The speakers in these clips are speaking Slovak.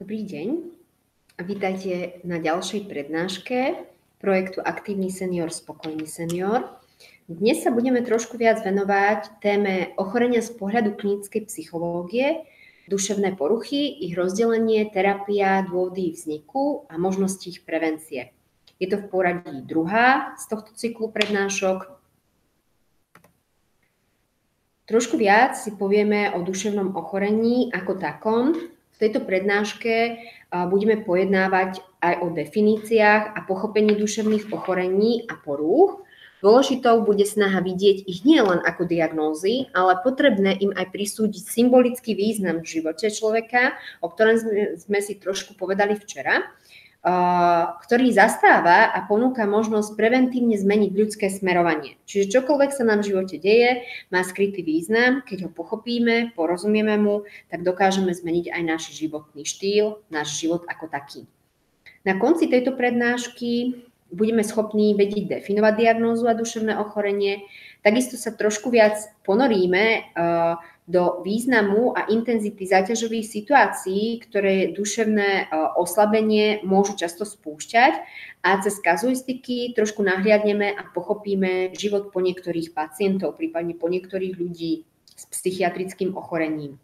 Dobrý deň a vítajte na ďalšej prednáške projektu Aktívny senior, spokojný senior. Dnes sa budeme trošku viac venovať téme ochorenia z pohľadu klinickej psychológie, duševné poruchy, ich rozdelenie, terapia, dôvody vzniku a možnosti ich prevencie. Je to v poradí druhá z tohto cyklu prednášok. Trošku viac si povieme o duševnom ochorení ako takom. V tejto prednáške budeme pojednávať aj o definíciách a pochopení duševných ochorení a porúch. Dôležitou bude snaha vidieť ich nie len ako diagnózy, ale potrebné im aj prisúdiť symbolický význam v živote človeka, o ktorom sme si trošku povedali včera, ktorý zastáva a ponúka možnosť preventívne zmeniť ľudské smerovanie. Čiže čokoľvek sa nám v živote deje, má skrytý význam, keď ho pochopíme, porozumieme mu, tak dokážeme zmeniť aj náš životný štýl, náš život ako taký. Na konci tejto prednášky budeme schopní vedieť definovať diagnózu a duševné ochorenie, takisto sa trošku viac ponoríme do významu a intenzity záťažových situácií, ktoré duševné oslabenie môžu často spúšťať a cez kazuistiky trošku nahliadneme a pochopíme život po niektorých pacientov, prípadne po niektorých ľudí s psychiatrickým ochorením.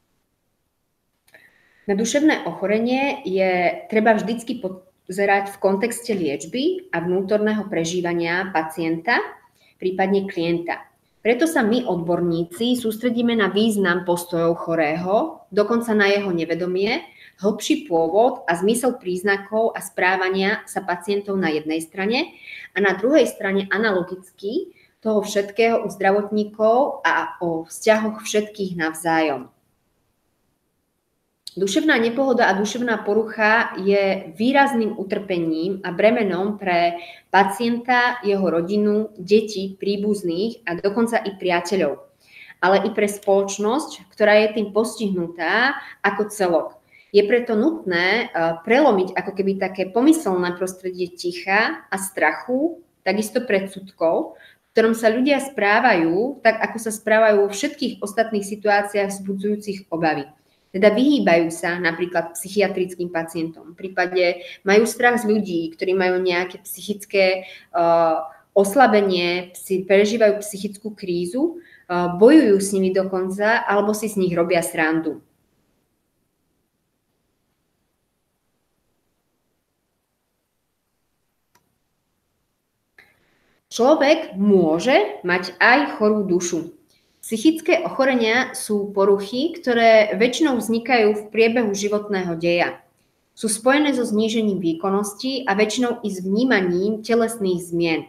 Na duševné ochorenie je treba vždycky pozerať v kontexte liečby a vnútorného prežívania pacienta, prípadne klienta. Preto sa my, odborníci, sústredíme na význam postojov chorého, dokonca na jeho nevedomie, hĺbší pôvod a zmysel príznakov a správania sa pacientov na jednej strane a na druhej strane analogicky toho všetkého u zdravotníkov a o vzťahoch všetkých navzájom. Duševná nepohoda a duševná porucha je výrazným utrpením a bremenom pre pacienta, jeho rodinu, deti, príbuzných a dokonca i priateľov, ale i pre spoločnosť, ktorá je tým postihnutá ako celok. Je preto nutné prelomiť ako keby také pomyselné prostredie ticha a strachu, takisto predsudkov, v ktorom sa ľudia správajú, tak ako sa správajú vo všetkých ostatných situáciách vzbudzujúcich obavy. Teda vyhýbajú sa napríklad psychiatrickým pacientom. V prípade majú strach z ľudí, ktorí majú nejaké psychické oslabenie, prežívajú psychickú krízu, bojujú s nimi dokonca, alebo si z nich robia srandu. Človek môže mať aj chorú dušu. Psychické ochorenia sú poruchy, ktoré väčšinou vznikajú v priebehu životného deja. Sú spojené so znížením výkonnosti a väčšinou i s vnímaním telesných zmien.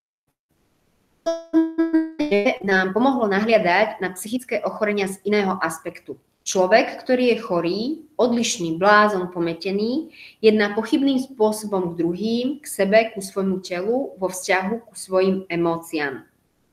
Nám pomohlo nahliadať na psychické ochorenia z iného aspektu. Človek, ktorý je chorý, odlišný, blázon, pometený, jedná pochybným spôsobom k druhým, k sebe, ku svojmu telu, vo vzťahu ku svojim emóciám.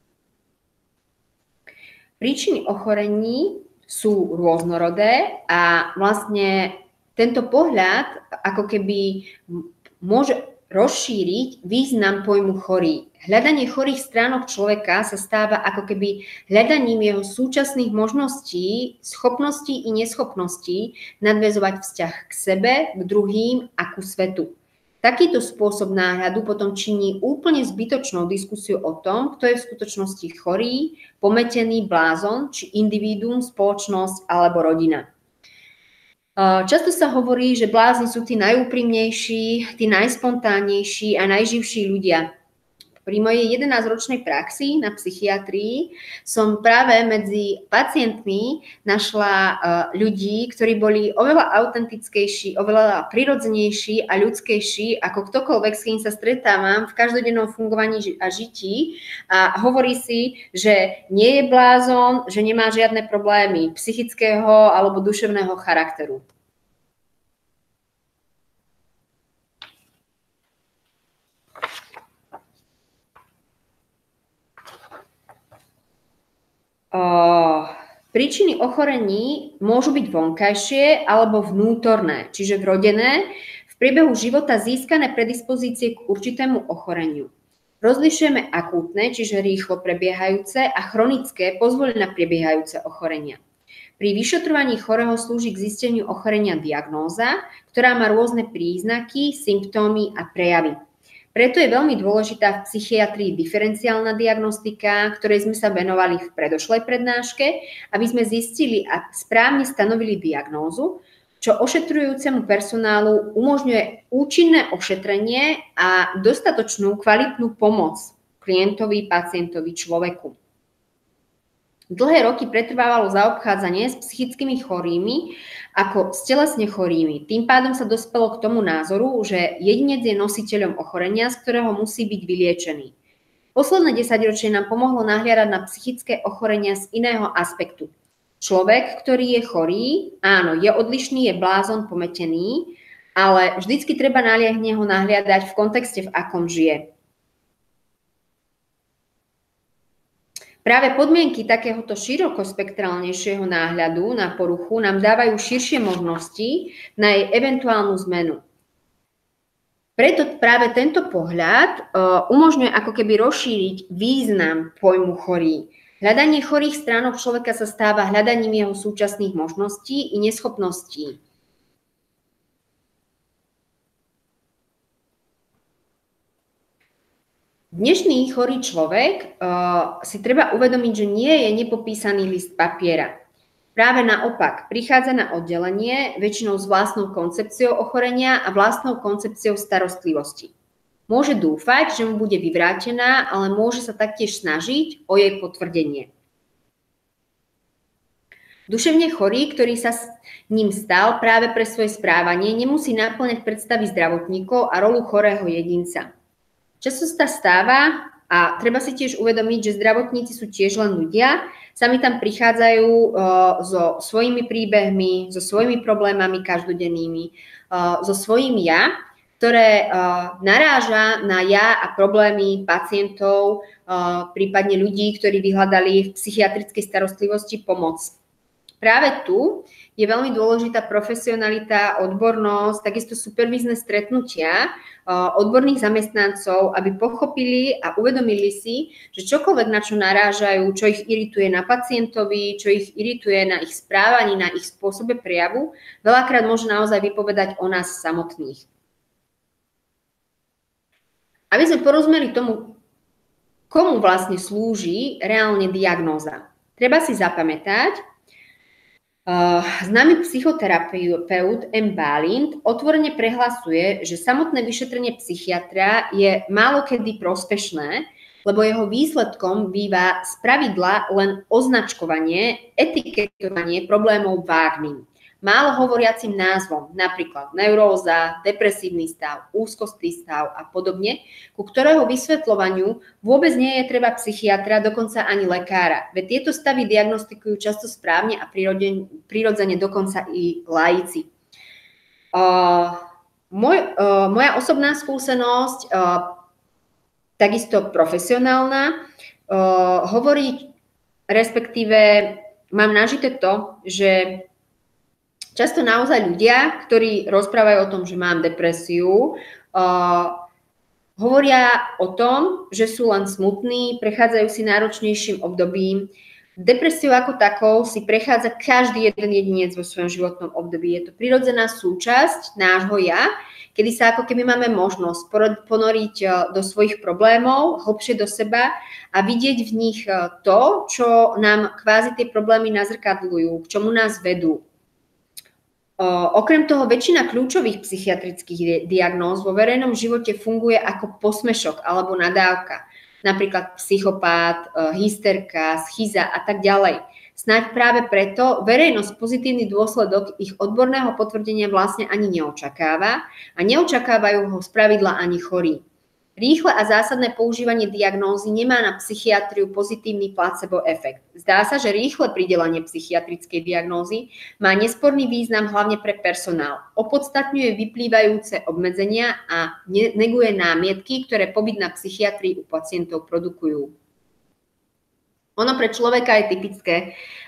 Príčiny ochorení sú rôznorodé a vlastne tento pohľad ako keby môže rozšíriť význam pojmu chorý. Hľadanie chorých stránok človeka sa stáva ako keby hľadaním jeho súčasných možností, schopností i neschopností nadväzovať vzťah k sebe, k druhým a ku svetu. Takýto spôsob náhľadu potom činí úplne zbytočnou diskusiu o tom, kto je v skutočnosti chorý, pometený, blázon, či individuum, spoločnosť alebo rodina. Často sa hovorí, že blázni sú tí najúprimnejší, tí najspontánnejší a najživší ľudia. Pri mojej 11-ročnej praxi na psychiatrii som práve medzi pacientmi našla ľudí, ktorí boli oveľa autentickejší, oveľa prirodzenejší a ľudskejší ako ktokoľvek, s kým sa stretávam v každodennom fungovaní a žití. A hovorí si, že nie je blázon, že nemá žiadne problémy psychického alebo duševného charakteru. Príčiny ochorení môžu byť vonkajšie alebo vnútorné, čiže vrodené, v priebehu života získané predispozície k určitému ochoreniu. Rozlišujeme akútne, čiže rýchlo prebiehajúce a chronické, pozvolna prebiehajúce ochorenia. Pri vyšetrovaní chorého slúži k zisteniu ochorenia diagnóza, ktorá má rôzne príznaky, symptómy a prejavy. Preto je veľmi dôležitá v psychiatrii diferenciálna diagnostika, ktorej sme sa venovali v predošlej prednáške, aby sme zistili a správne stanovili diagnózu, čo ošetrujúcemu personálu umožňuje účinné ošetrenie a dostatočnú kvalitnú pomoc klientovi, pacientovi, človeku. Dlhé roky pretrvávalo zaobchádzanie s psychickými chorými ako s telesne chorými. Tým pádom sa dospelo k tomu názoru, že jedinec je nositeľom ochorenia, z ktorého musí byť vyliečený. Posledné 10-ročie nám pomohlo nahliadať na psychické ochorenia z iného aspektu. Človek, ktorý je chorý, áno, je odlišný, je blázon, pometený, ale vždycky treba na neho nahliadať v kontexte, v akom žije. Práve podmienky takéhoto širokospektrálnejšieho náhľadu na poruchu nám dávajú širšie možnosti na jej eventuálnu zmenu. Preto práve tento pohľad umožňuje ako keby rozšíriť význam pojmu chorý. Hľadanie chorých stránok človeka sa stáva hľadaním jeho súčasných možností i neschopností. Dnešný chorý človek si treba uvedomiť, že nie je nepopísaný list papiera. Práve naopak, prichádza na oddelenie väčšinou s vlastnou koncepciou ochorenia a vlastnou koncepciou starostlivosti. Môže dúfať, že mu bude vyvrátená, ale môže sa taktiež snažiť o jej potvrdenie. Duševne chorý, ktorý sa s ním stal práve pre svoje správanie, nemusí naplňať predstavy zdravotníkov a rolu chorého jedinca. Často sa stáva a treba si tiež uvedomiť, že zdravotníci sú tiež len ľudia, sami tam prichádzajú so svojimi príbehmi, so svojimi problémami každodennými, so svojím ja, ktoré naráža na ja a problémy pacientov, prípadne ľudí, ktorí vyhľadali v psychiatrickej starostlivosti pomoc. Práve tu je veľmi dôležitá profesionalita, odbornosť, takisto supervízne stretnutia odborných zamestnancov, aby pochopili a uvedomili si, že čokoľvek, na čo narážajú, čo ich irituje na pacientovi, čo ich irituje na ich správaní, na ich spôsobe prejavu, veľakrát môže naozaj vypovedať o nás samotných. Aby sme porozumeli tomu, komu vlastne slúži reálne diagnóza, treba si zapamätať, známy psychoterapeut M. Balint otvorene prehlasuje, že samotné vyšetrenie psychiatra je málokedy prospešné, lebo jeho výsledkom býva spravidla len označkovanie, etiketovanie problémov vágnym, málo hovoriacim názvom, napríklad neuróza, depresívny stav, úzkostný stav a podobne, ku ktorého vysvetľovaniu vôbec nie je treba psychiatra, dokonca ani lekára. Veď tieto stavy diagnostikujú často správne a prirodzene dokonca i laici. Moja osobná skúsenosť, takisto profesionálna, hovorí, respektíve mám nažité to, že často naozaj ľudia, ktorí rozprávajú o tom, že mám depresiu, hovoria o tom, že sú len smutní, prechádzajú si náročnejším obdobím. Depresiu ako takou si prechádza každý jeden jedinec vo svojom životnom období. Je to prirodzená súčasť nášho ja, kedy sa ako keby máme možnosť ponoriť do svojich problémov, hlbšie do seba a vidieť v nich to, čo nám kvázi tie problémy nazrkadľujú, k čomu nás vedú. Okrem toho, väčšina kľúčových psychiatrických diagnóz vo verejnom živote funguje ako posmešok alebo nadávka. Napríklad psychopát, hysterka, schiza a tak ďalej. Snáď práve preto verejnosť pozitívny dôsledok ich odborného potvrdenia vlastne ani neočakáva a neočakávajú ho spravidla ani chorí. Rýchle a zásadné používanie diagnózy nemá na psychiatriu pozitívny placebo efekt. Zdá sa, že rýchle pridelenie psychiatrickej diagnózy má nesporný význam hlavne pre personál. Opodstatňuje vyplývajúce obmedzenia a neguje námietky, ktoré pobyt na psychiatrii u pacientov produkujú. Ono pre človeka je typické,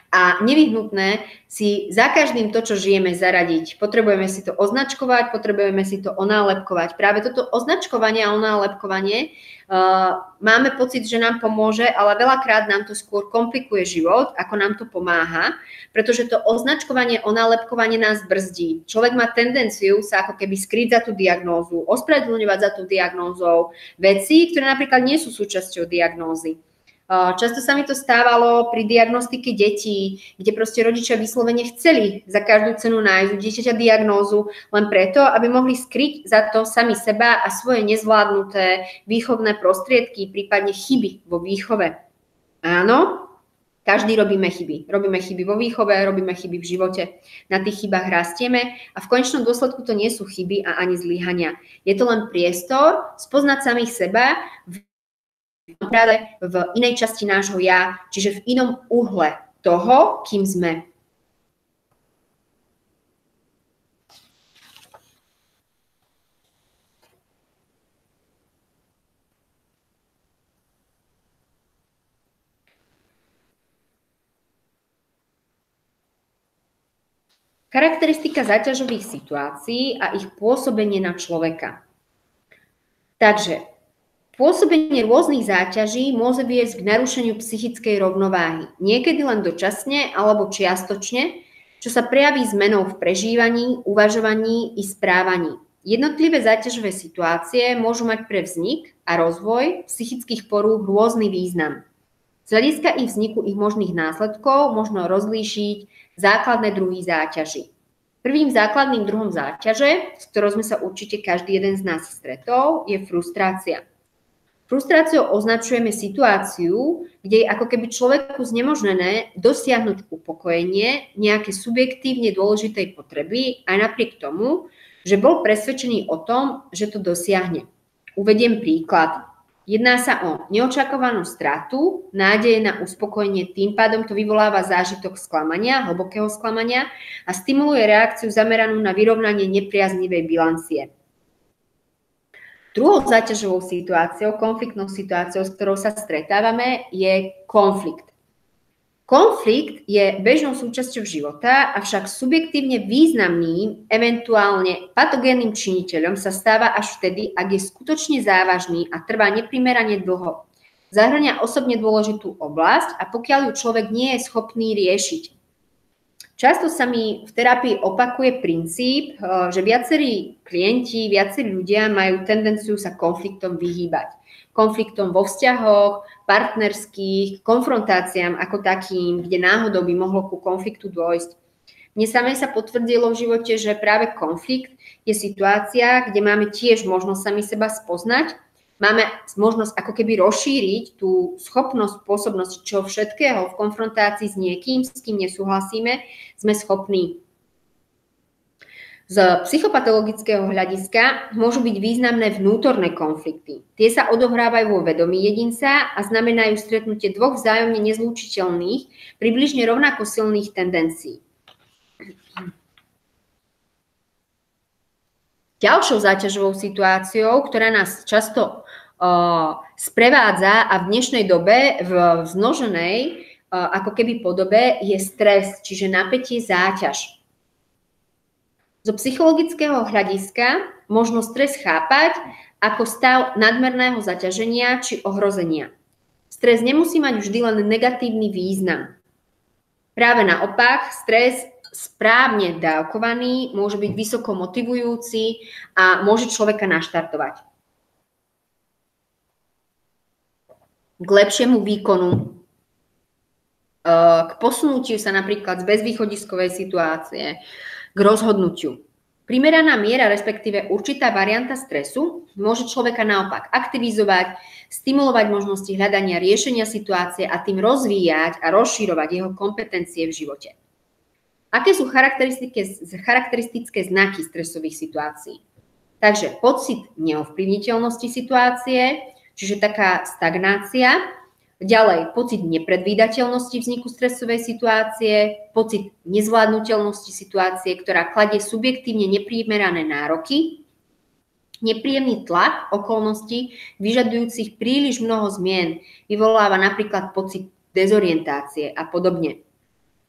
a nevyhnutné si za každým to, čo žijeme, zaradiť. Potrebujeme si to označkovať, potrebujeme si to onálepkovať. Práve toto označkovanie a onálepkovanie máme pocit, že nám pomôže, ale veľakrát nám to skôr komplikuje život, ako nám to pomáha, pretože to označkovanie, onálepkovanie nás brzdí. Človek má tendenciu sa ako keby skryť za tú diagnózu, ospravedlňovať za tú diagnózou veci, ktoré napríklad nie sú súčasťou diagnózy. Často sa mi to stávalo pri diagnostike detí, kde proste rodičia vyslovene chceli za každú cenu nájsť u dieťaťa diagnózu len preto, aby mohli skryť za to sami seba a svoje nezvládnuté výchovné prostriedky, prípadne chyby vo výchove. Áno, každý robíme chyby. Robíme chyby vo výchove, robíme chyby v živote. Na tých chybách rastieme a v konečnom dôsledku to nie sú chyby a ani zlyhania. Je to len priestor spoznať samých seba práve v inej časti nášho ja, čiže v inom uhle toho, kým sme. Charakteristika záťažových situácií a ich pôsobenie na človeka. Takže pôsobenie rôznych záťaží môže viesť k narušeniu psychickej rovnováhy. Niekedy len dočasne alebo čiastočne, čo sa prejaví zmenou v prežívaní, uvažovaní i správaní. Jednotlivé záťažové situácie môžu mať pre vznik a rozvoj psychických porúch rôzny význam. Z hľadiska ich vzniku ich možných následkov možno rozlíšiť základné druhy záťaží. Prvým základným druhom záťaže, s ktorou sme sa určite každý jeden z nás stretol, je frustrácia. Frustráciou označujeme situáciu, kde je ako keby človeku znemožnené dosiahnuť upokojenie nejaké subjektívne dôležitej potreby aj napriek tomu, že bol presvedčený o tom, že to dosiahne. Uvediem príklad. Jedná sa o neočakovanú stratu, nádeje na uspokojenie, tým pádom to vyvoláva zážitok sklamania, hlbokého sklamania a stimuluje reakciu zameranú na vyrovnanie nepriaznivej bilancie. Druhou záťažovou situáciou, konfliktnou situáciou, s ktorou sa stretávame, je konflikt. Konflikt je bežnou súčasťou života, avšak subjektívne významným, eventuálne patogénnym činiteľom sa stáva až vtedy, ak je skutočne závažný a trvá neprimerane dlho. Zahŕňa osobne dôležitú oblasť a pokiaľ ju človek nie je schopný riešiť. Často sa mi v terapii opakuje princíp, že viacerí klienti, viacerí ľudia majú tendenciu sa konfliktom vyhýbať. Konfliktom vo vzťahoch, partnerských, konfrontáciám ako takým, kde náhodou by mohlo ku konfliktu dôjsť. Mne samé sa potvrdilo v živote, že práve konflikt je situácia, kde máme tiež možnosť sami seba spoznať, máme možnosť ako keby rozšíriť tú schopnosť pôsobnosti čo všetkého v konfrontácii s niekým, s kým nesúhlasíme, sme schopní. Z psychopatologického hľadiska môžu byť významné vnútorné konflikty. Tie sa odohrávajú vo vedomí jedinca a znamenajú stretnutie dvoch vzájomne nezlúčiteľných, približne rovnako silných tendencií. Ďalšou záťažovou situáciou, ktorá nás často sprevádza a v dnešnej dobe v vznoženej ako keby podobe je stres, čiže napätie, záťaž. Zo psychologického hľadiska možno stres chápať ako stav nadmerného zaťaženia či ohrozenia. Stres nemusí mať vždy len negatívny význam. Práve naopak, stres správne dávkovaný môže byť vysoko motivujúci a môže človeka naštartovať k lepšiemu výkonu, k posunutiu sa napríklad z bezvýchodiskovej situácie, k rozhodnutiu. Primeraná miera, respektíve určitá varianta stresu môže človeka naopak aktivizovať, stimulovať možnosti hľadania riešenia situácie a tým rozvíjať a rozširovať jeho kompetencie v živote. Aké sú charakteristické znaky stresových situácií? Takže pocit neovplyvniteľnosti situácie, čiže taká stagnácia, ďalej pocit nepredvídateľnosti vzniku stresovej situácie, pocit nezvládnuteľnosti situácie, ktorá kladie subjektívne neprimerané nároky, nepríjemný tlak okolností vyžadujúcich príliš mnoho zmien, vyvoláva napríklad pocit dezorientácie a podobne.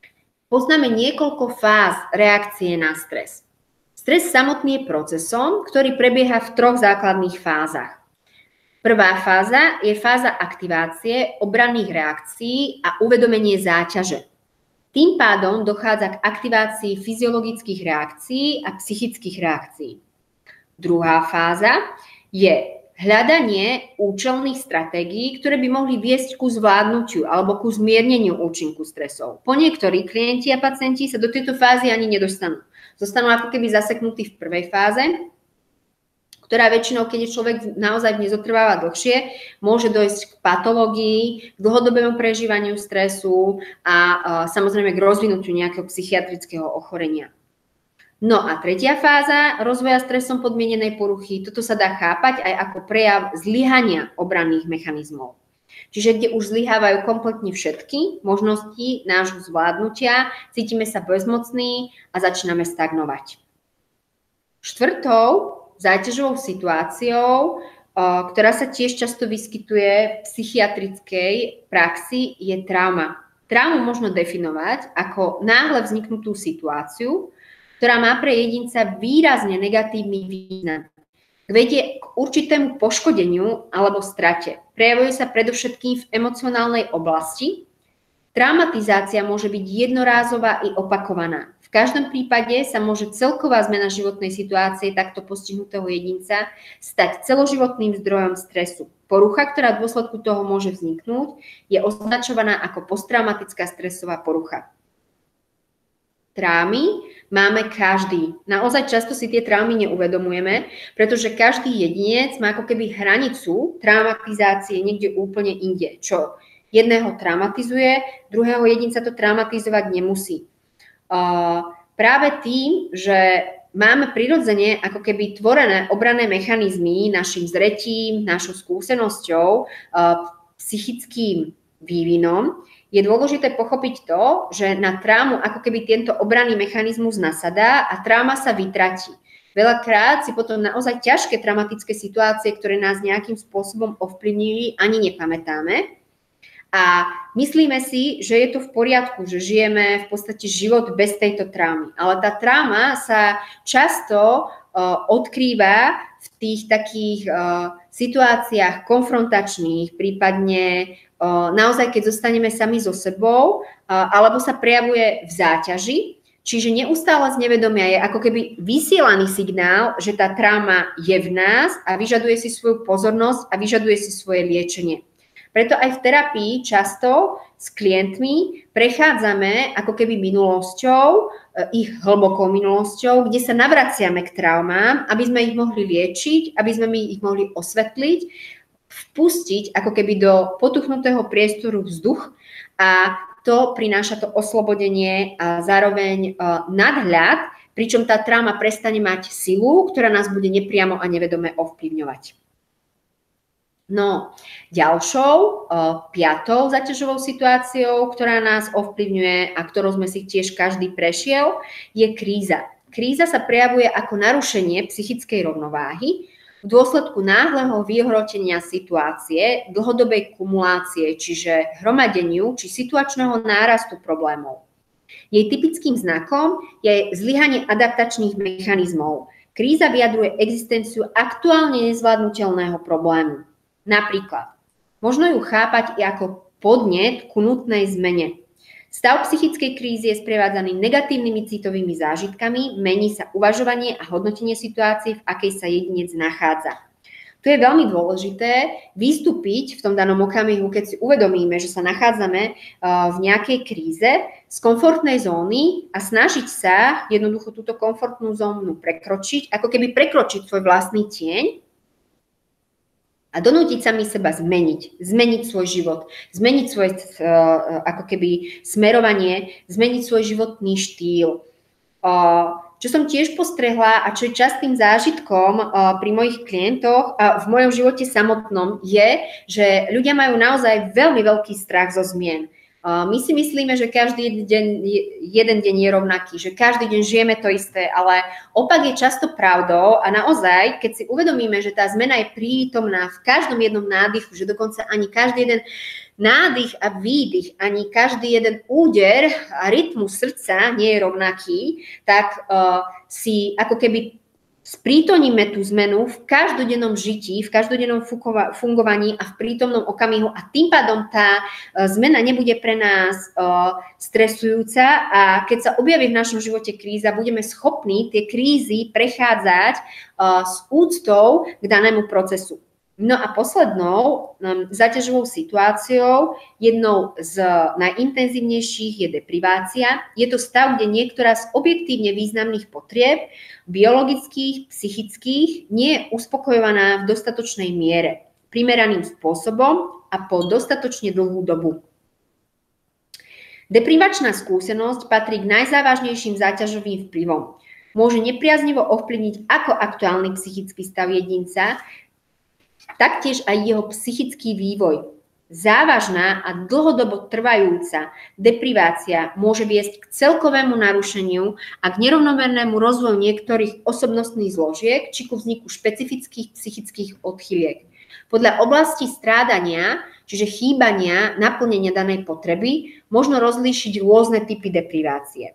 poznáme niekoľko fáz reakcie na stres. Stres samotný je procesom, ktorý prebieha v 3 základných fázach. Prvá fáza je fáza aktivácie obranných reakcií a uvedomenie záťaže. Tým pádom dochádza k aktivácii fyziologických reakcií a psychických reakcií. Druhá fáza je hľadanie účelných stratégií, ktoré by mohli viesť ku zvládnutiu alebo ku zmierneniu účinku stresov. Po niektorí klienti a pacienti sa do tejto fázy ani nedostanú. Zostanú ako keby zaseknutí v prvej fáze, ktorá väčšinou, keď je človek naozaj nezotrváva dlhšie, môže dojsť k patológii, k dlhodobému prežívaniu stresu a samozrejme k rozvinutiu nejakého psychiatrického ochorenia. No a tretia fáza rozvoja stresom podmienenej poruchy, toto sa dá chápať aj ako prejav zlyhania obranných mechanizmov. Čiže kde už zlyhávajú kompletne všetky možnosti nášho zvládnutia, cítime sa bezmocní a začíname stagnovať. Štvrtou záťažovou situáciou, ktorá sa tiež často vyskytuje v psychiatrickej praxi, je trauma. Traumu možno definovať ako náhle vzniknutú situáciu, ktorá má pre jedinca výrazne negatívny význam. Vedie k určitému poškodeniu alebo strate. Prejavuje sa predovšetkým v emocionálnej oblasti. Traumatizácia môže byť jednorázová i opakovaná. V každom prípade sa môže celková zmena životnej situácie takto postihnutého jedinca stať celoživotným zdrojom stresu. Porucha, ktorá v dôsledku toho môže vzniknúť, je označovaná ako posttraumatická stresová porucha. Traumy máme každý. Naozaj často si tie traumy neuvedomujeme, pretože každý jedinec má ako keby hranicu traumatizácie niekde úplne inde. Čo jedného traumatizuje, druhého jedinca to traumatizovať nemusí. Práve tým, že máme prirodzene ako keby tvorené obranné mechanizmy našim zretím, našou skúsenosťou, psychickým vývinom, je dôležité pochopiť to, že na traumu ako keby tento obranný mechanizmus nasadá a trauma sa vytratí. Veľakrát si potom naozaj ťažké traumatické situácie, ktoré nás nejakým spôsobom ovplyvnili, ani nepamätáme. A myslíme si, že je to v poriadku, že žijeme v podstate život bez tejto traumy. Ale tá trauma sa často odkrýva v tých takých situáciách konfrontačných, prípadne naozaj, keď zostaneme sami so sebou, alebo sa prejavuje v záťaži, čiže neustále z nevedomia je ako keby vysielaný signál, že tá trauma je v nás a vyžaduje si svoju pozornosť a vyžaduje si svoje liečenie. Preto aj v terapii často s klientmi prechádzame ako keby minulosťou, ich hlbokou minulosťou, kde sa navraciame k traumám, aby sme ich mohli liečiť, aby sme ich mohli osvetliť, vpustiť ako keby do potuchnutého priestoru vzduch a to prináša to oslobodenie a zároveň nadhľad, pričom tá trauma prestane mať silu, ktorá nás bude nepriamo a nevedome ovplyvňovať. No, ďalšou, piatou zaťažovou situáciou, ktorá nás ovplyvňuje a ktorou sme si tiež každý prešiel, je kríza. Kríza sa prejavuje ako narušenie psychickej rovnováhy v dôsledku náhleho vyhrotenia situácie, dlhodobej kumulácie, čiže hromadeniu či situačného nárastu problémov. Jej typickým znakom je zlyhanie adaptačných mechanizmov. Kríza vyjadruje existenciu aktuálne nezvládnutelného problému. Napríklad, možno ju chápať i ako podnet ku nutnej zmene. Stav psychickej krízy je sprevádzaný negatívnymi citovými zážitkami, mení sa uvažovanie a hodnotenie situácií, v akej sa jedinec nachádza. Tu je veľmi dôležité vystúpiť v tom danom okamihu, keď si uvedomíme, že sa nachádzame v nejakej kríze z komfortnej zóny a snažiť sa jednoducho túto komfortnú zónu prekročiť, ako keby prekročiť svoj vlastný tieň, a donútiť sami seba zmeniť svoj život, zmeniť svoje ako keby smerovanie, zmeniť svoj životný štýl. Čo som tiež postrehla a čo je častým zážitkom pri mojich klientoch a v mojom živote samotnom je, že ľudia majú naozaj veľmi veľký strach zo zmien. My si myslíme, že každý jeden deň je rovnaký, že každý deň žijeme to isté, ale opak je často pravdou a naozaj, keď si uvedomíme, že tá zmena je prítomná v každom jednom nádychu, že dokonca ani každý jeden nádych a výdych, ani každý jeden úder a rytmus srdca nie je rovnaký, tak si ako keby sprítomníme tú zmenu v každodennom žití, v každodennom fungovaní a v prítomnom okamihu a tým pádom tá zmena nebude pre nás stresujúca a keď sa objaví v našom živote kríza, budeme schopní tie krízy prechádzať s úctou k danému procesu. No a poslednou záťažovou situáciou, jednou z najintenzívnejších je deprivácia. Je to stav, kde niektorá z objektívne významných potrieb, biologických, psychických, nie je uspokojovaná v dostatočnej miere, primeraným spôsobom a po dostatočne dlhú dobu. Deprivačná skúsenosť patrí k najzávažnejším záťažovým vplyvom. Môže nepriaznivo ovplyvniť ako aktuálny psychický stav jedinca, taktiež aj jeho psychický vývoj. Závažná a dlhodobo trvajúca deprivácia môže viesť k celkovému narušeniu a k nerovnomernému rozvoju niektorých osobnostných zložiek či ku vzniku špecifických psychických odchyliek. Podľa oblasti strádania, čiže chýbania naplnenia danej potreby, možno rozlíšiť rôzne typy deprivácie.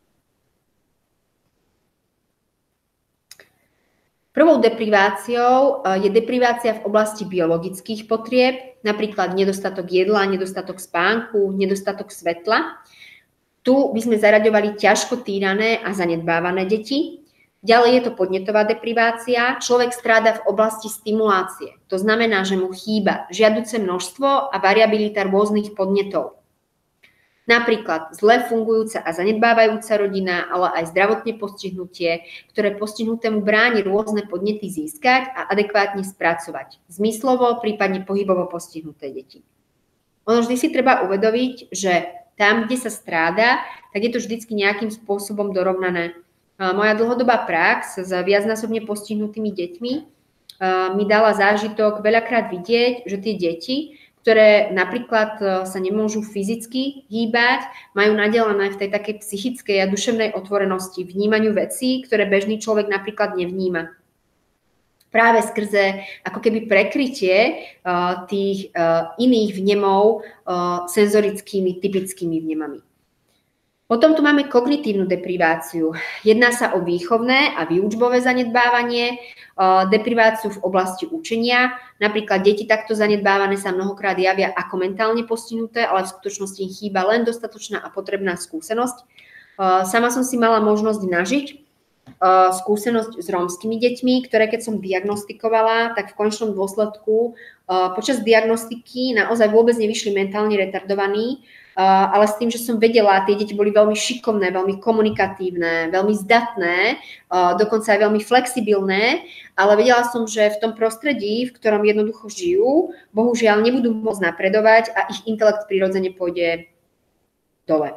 Prvou depriváciou je deprivácia v oblasti biologických potrieb, napríklad nedostatok jedla, nedostatok spánku, nedostatok svetla. Tu by sme zaraďovali ťažko týrané a zanedbávané deti. Ďalej je to podnetová deprivácia. Človek stráda v oblasti stimulácie. To znamená, že mu chýba žiaduce množstvo a variabilita rôznych podnetov. Napríklad zle fungujúca a zanedbávajúca rodina, ale aj zdravotné postihnutie, ktoré postihnutému bráni rôzne podnety získať a adekvátne spracovať. Zmyslovo, prípadne pohybovo postihnuté deti. Ono vždy si treba uvedomiť, že tam, kde sa stráda, tak je to vždycky nejakým spôsobom dorovnané. Moja dlhodobá prax s viacnásobne postihnutými deťmi mi dala zážitok veľakrát vidieť, že tie deti, ktoré napríklad sa nemôžu fyzicky hýbať, majú nadelené v tej takej psychickej a duševnej otvorenosti, vnímaniu vecí, ktoré bežný človek napríklad nevníma. Práve skrze ako keby prekrytie tých iných vnemov senzorickými, typickými vnemami. Potom tu máme kognitívnu depriváciu. Jedná sa o výchovné a výučbové zanedbávanie, depriváciu v oblasti učenia. Napríklad deti takto zanedbávané sa mnohokrát javia ako mentálne postihnuté, ale v skutočnosti im chýba len dostatočná a potrebná skúsenosť. Sama som si mala možnosť nažiť skúsenosť s rómskymi deťmi, ktoré keď som diagnostikovala, tak v konečnom dôsledku počas diagnostiky naozaj vôbec nevyšli mentálne retardovaní, ale s tým, že som vedela, tie deti boli veľmi šikovné, veľmi komunikatívne, veľmi zdatné, dokonca aj veľmi flexibilné, ale vedela som, že v tom prostredí, v ktorom jednoducho žijú, bohužiaľ nebudú môcť napredovať a ich intelekt prirodzene pôjde dole.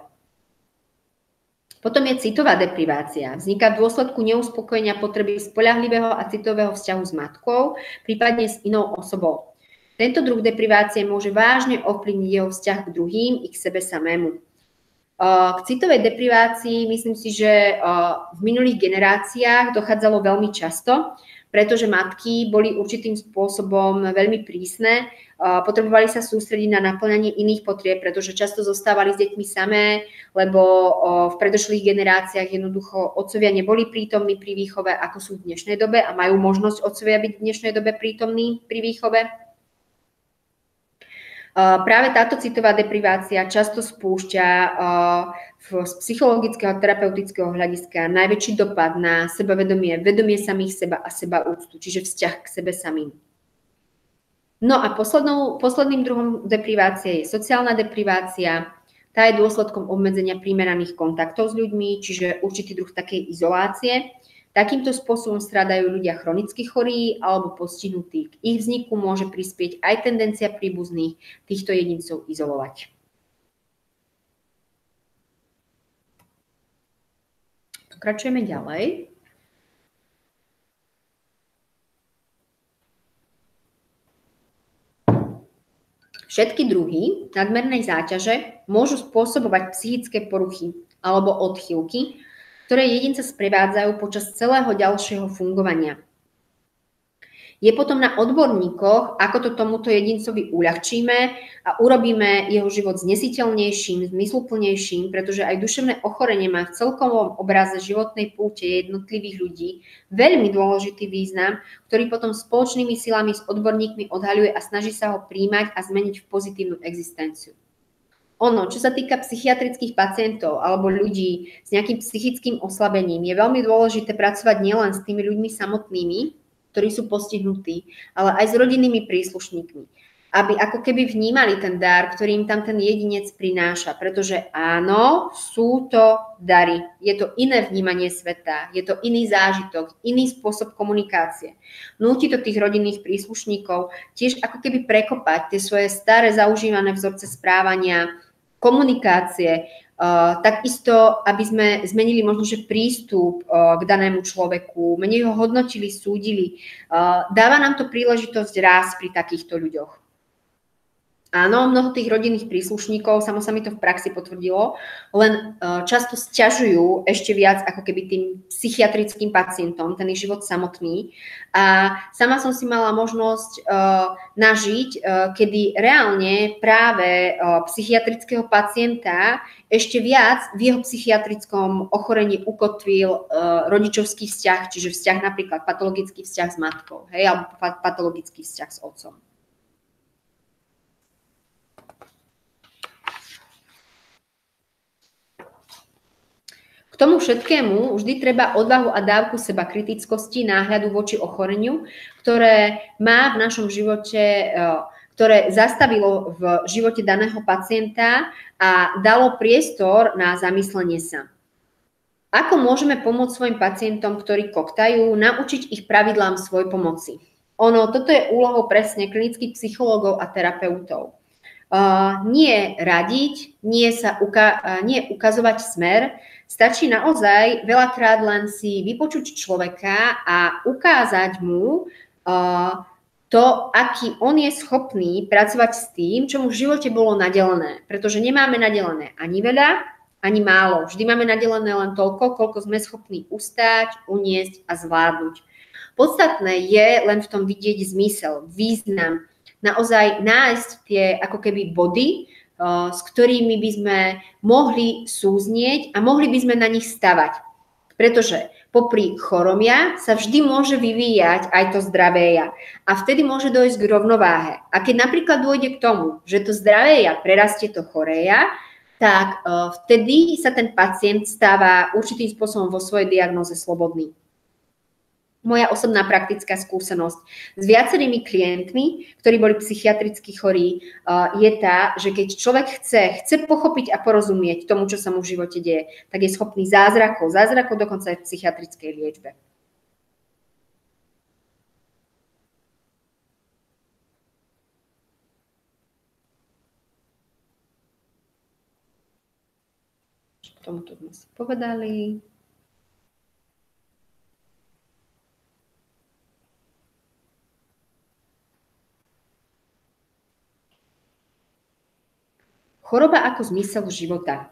Potom je citová deprivácia. Vzniká v dôsledku neuspokojenia potreby spoľahlivého a citového vzťahu s matkou, prípadne s inou osobou. Tento druh deprivácie môže vážne ovplyvniť jeho vzťah k druhým i k sebe samému. K citovej deprivácii myslím si, že v minulých generáciách dochádzalo veľmi často, pretože matky boli určitým spôsobom veľmi prísne, potrebovali sa sústrediť na naplňanie iných potrieb, pretože často zostávali s deťmi samé, lebo v predošlých generáciách jednoducho otcovia neboli prítomní pri výchove, ako sú v dnešnej dobe a majú možnosť otcovia byť v dnešnej dobe prítomní pri výchove. Práve táto citová deprivácia často spúšťa z psychologického a terapeutického hľadiska najväčší dopad na sebavedomie, vedomie samých seba a sebaúctu, čiže vzťah k sebe samým. No a posledným druhom deprivácie je sociálna deprivácia. Tá je dôsledkom obmedzenia primeraných kontaktov s ľuďmi, čiže určitý druh takej izolácie. Takýmto spôsobom strádajú ľudia chronicky chorí alebo postihnutí. K ich vzniku môže prispieť aj tendencia príbuzných týchto jedincov izolovať. Pokračujeme ďalej. Všetky druhy nadmernej záťaže môžu spôsobovať psychické poruchy alebo odchýlky, ktoré jedinca sprevádzajú počas celého ďalšieho fungovania. Je potom na odborníkoch, ako to tomuto jedincovi uľahčíme a urobíme jeho život znesiteľnejším, zmysluplnejším, pretože aj duševné ochorenie má v celkovom obraze životnej púte jednotlivých ľudí veľmi dôležitý význam, ktorý potom spoločnými silami s odborníkmi odhaľuje a snaží sa ho príjmať a zmeniť v pozitívnu existenciu. Čo sa týka psychiatrických pacientov alebo ľudí s nejakým psychickým oslabením, je veľmi dôležité pracovať nielen s tými ľuďmi samotnými, ktorí sú postihnutí, ale aj s rodinnými príslušníkmi, aby ako keby vnímali ten dar, ktorý im tam ten jedinec prináša, pretože áno, sú to dary, je to iné vnímanie sveta, je to iný zážitok, iný spôsob komunikácie. Núti to tých rodinných príslušníkov tiež ako keby prekopať tie svoje staré zaužívané vzorce správania, komunikácie, takisto, aby sme zmenili možno, že prístup k danému človeku, menej ho hodnotili, súdili. Dáva nám to príležitosť rásť pri takýchto ľuďoch. Áno, mnoho tých rodinných príslušníkov, samo sa mi to v praxi potvrdilo, len často sťažujú ešte viac ako keby tým psychiatrickým pacientom, ten ich život samotný. A sama som si mala možnosť nažiť, kedy reálne práve psychiatrického pacienta ešte viac v jeho psychiatrickom ochorení ukotvil rodičovský vzťah, čiže vzťah napríklad patologický vzťah s matkou, hej, alebo patologický vzťah s otcom. K tomu všetkému vždy treba odvahu a dávku seba kritickosti, náhľadu voči ochoreniu, ktoré má v našom živote, ktoré zastavilo v živote daného pacienta a dalo priestor na zamyslenie sa. Ako môžeme pomôcť svojim pacientom, ktorí koktajú, naučiť ich pravidlám svoj pomoci? Toto je úlohou presne klinických psychológov a terapeutov. Nie radiť, nie ukazovať smer, stačí naozaj veľakrát len si vypočuť človeka a ukázať mu to, aký on je schopný pracovať s tým, čo mu v živote bolo nadelené. Pretože nemáme nadelené ani veľa, ani málo. Vždy máme nadelené len toľko, koľko sme schopní ustáť, uniesť a zvládnuť. Podstatné je len v tom vidieť zmysel, význam, naozaj nájsť tie ako keby body, s ktorými by sme mohli súznieť a mohli by sme na nich stavať. Pretože popri choromia sa vždy môže vyvíjať aj to zdravé ja. A vtedy môže dojsť k rovnováhe. A keď napríklad dôjde k tomu, že to zdravé ja prerastie to choré ja, tak vtedy sa ten pacient stáva určitým spôsobom vo svojej diagnóze slobodný. Moja osobná praktická skúsenosť s viacerými klientmi, ktorí boli psychiatricky chorí, je tá, že keď človek chce pochopiť a porozumieť tomu, čo sa mu v živote deje, tak je schopný zázrakov dokonca aj v psychiatrickej liečbe. K tomuto sme si povedali. Choroba ako zmysel života.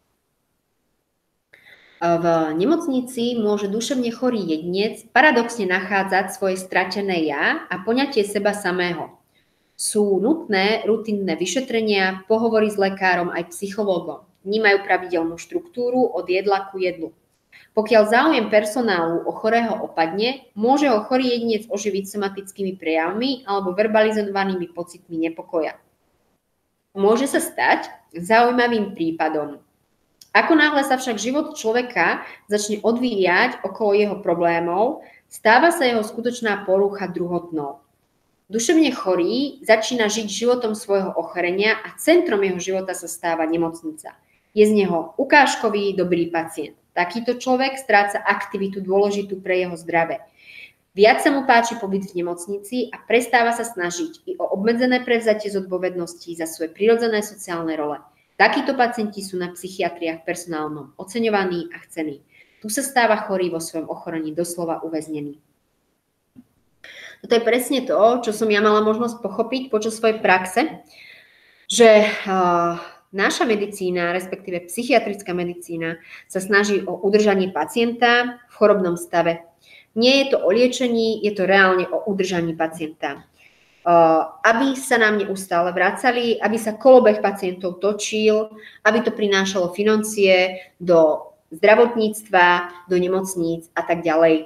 V nemocnici môže duševne chorý jedinec paradoxne nachádzať svoje stratené ja a poňatie seba samého. Sú nutné rutinné vyšetrenia, pohovory s lekárom aj psychológom. Vnímajú pravidelnú štruktúru od jedla ku jedlu. Pokiaľ záujem personálu o chorého opadne, môže ho chorý jedinec oživiť somatickými prejavmi alebo verbalizovanými pocitmi nepokoja. Môže sa stať zaujímavým prípadom. Ako náhle sa však život človeka začne odvíjať okolo jeho problémov, stáva sa jeho skutočná porucha druhotnou. Duševne chorý začína žiť životom svojho ochorenia a centrom jeho života sa stáva nemocnica. Je z neho ukážkový dobrý pacient. Takýto človek stráca aktivitu dôležitú pre jeho zdravie. Viac sa mu páči pobyt v nemocnici a prestáva sa snažiť i o obmedzené prevzatie zodpovedností za svoje prirodzené sociálne role. Takíto pacienti sú na psychiatriách personálnom oceňovaní a chcení. Tu sa stáva chorý vo svojom ochorení doslova uväznený. Toto je presne to, čo som ja mala možnosť pochopiť počas svojej praxe, že naša medicína, respektíve psychiatrická medicína, sa snaží o udržanie pacienta v chorobnom stave. Nie je to o liečení, je to reálne o udržaní pacienta. Aby sa nám neustále vracali, aby sa kolobeh pacientov točil, aby to prinášalo financie do zdravotníctva, do nemocníc a tak ďalej.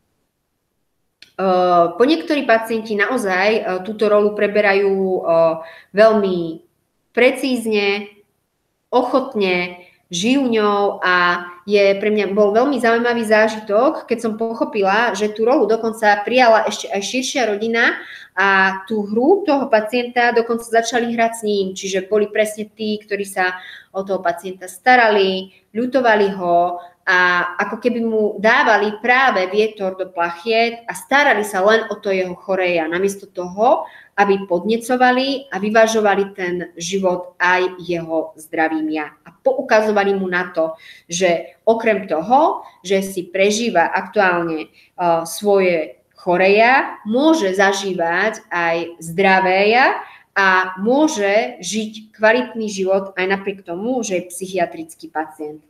Po niektorí pacienti naozaj túto rolu preberajú veľmi precízne, ochotne, žijú ňou a pre mňa bol veľmi zaujímavý zážitok, keď som pochopila, že tú rolu dokonca prijala ešte aj širšia rodina a tú hru toho pacienta dokonca začali hrať s ním, čiže boli presne tí, ktorí sa o toho pacienta starali, ľutovali ho a ako keby mu dávali práve vietor do plachiet a starali sa len o to jeho choré ja, namiesto toho, aby podnecovali a vyvažovali ten život aj jeho zdravým ja. A poukazovali mu na to, že okrem toho, že si prežíva aktuálne svoje choré ja, môže zažívať aj zdravé ja a môže žiť kvalitný život aj napriek tomu, že je psychiatrický pacient.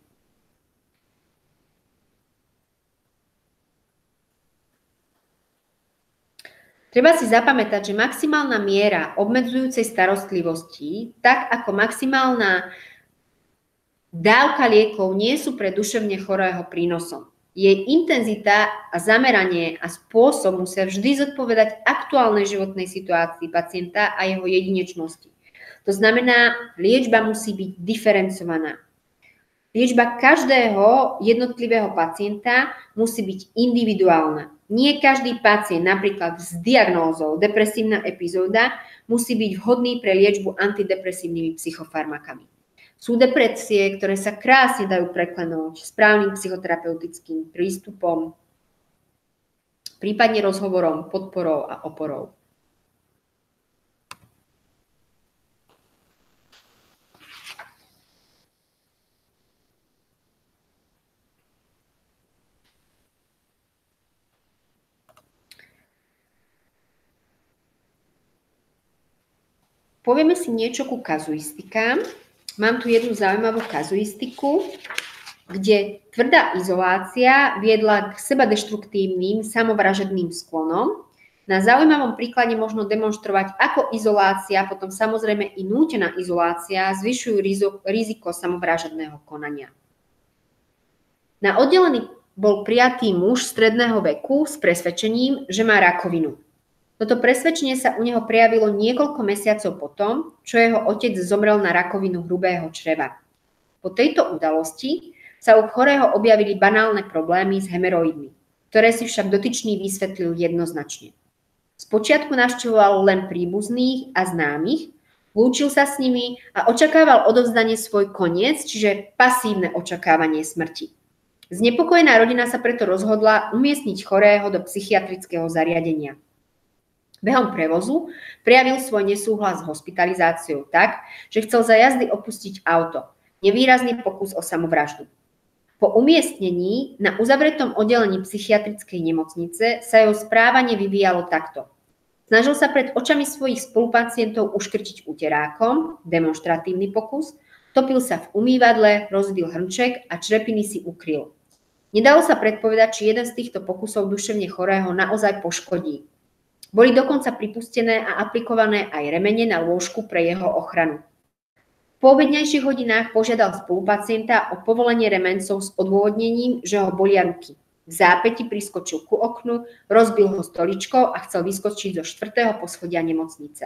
Treba si zapamätať, že maximálna miera obmedzujúcej starostlivosti, tak ako maximálna dávka liekov nie sú pre duševne chorého prínosom. Jej intenzita a zameranie a spôsob musia vždy zodpovedať aktuálnej životnej situácii pacienta a jeho jedinečnosti. To znamená, liečba musí byť diferencovaná. Liečba každého jednotlivého pacienta musí byť individuálna. Nie každý pacient, napríklad s diagnózou depresívna epizóda, musí byť vhodný pre liečbu antidepresívnymi psychofarmakami. Sú depresie, ktoré sa krásne dajú preklenúť správnym psychoterapeutickým prístupom, prípadne rozhovorom, podporou a oporou. Povieme si niečo ku kazuistikám. Mám tu jednu zaujímavú kazuistiku, kde tvrdá izolácia viedla k sebadeštruktívnym, samovražedným sklonom. Na zaujímavom príklade možno demonštrovať, ako izolácia, potom samozrejme i nútená izolácia zvyšujú riziko samovražedného konania. Na oddelený bol prijatý muž stredného veku s presvedčením, že má rakovinu. Toto presvedčenie sa u neho prejavilo niekoľko mesiacov potom, čo jeho otec zomrel na rakovinu hrubého čreva. Po tejto udalosti sa u chorého objavili banálne problémy s hemeroidmi, ktoré si však dotyčný vysvetlil jednoznačne. Spočiatku navštevoval len príbuzných a známych, lúčil sa s nimi a očakával odovzdanie svoj koniec, čiže pasívne očakávanie smrti. Znepokojená rodina sa preto rozhodla umiestniť chorého do psychiatrického zariadenia. Behom prevozu prejavil svoj nesúhlas s hospitalizáciou tak, že chcel za jazdy opustiť auto. Nevýrazný pokus o samovraždu. Po umiestnení na uzavretom oddelení psychiatrickej nemocnice sa jeho správanie vyvíjalo takto. Snažil sa pred očami svojich spolupacientov uškrtiť uterákom, demonštratívny pokus, topil sa v umývadle, rozbil hrnček a črepiny si ukryl. Nedalo sa predpovedať, či jeden z týchto pokusov duševne chorého naozaj poškodí. Boli dokonca pripustené a aplikované aj remene na lôžku pre jeho ochranu. Po obednejších hodinách požiadal spolupacienta o povolenie remencov s odôvodnením, že ho bolia ruky. V zápäti priskočil ku oknu, rozbil ho stoličkou a chcel vyskočiť zo 4. poschodia nemocnice.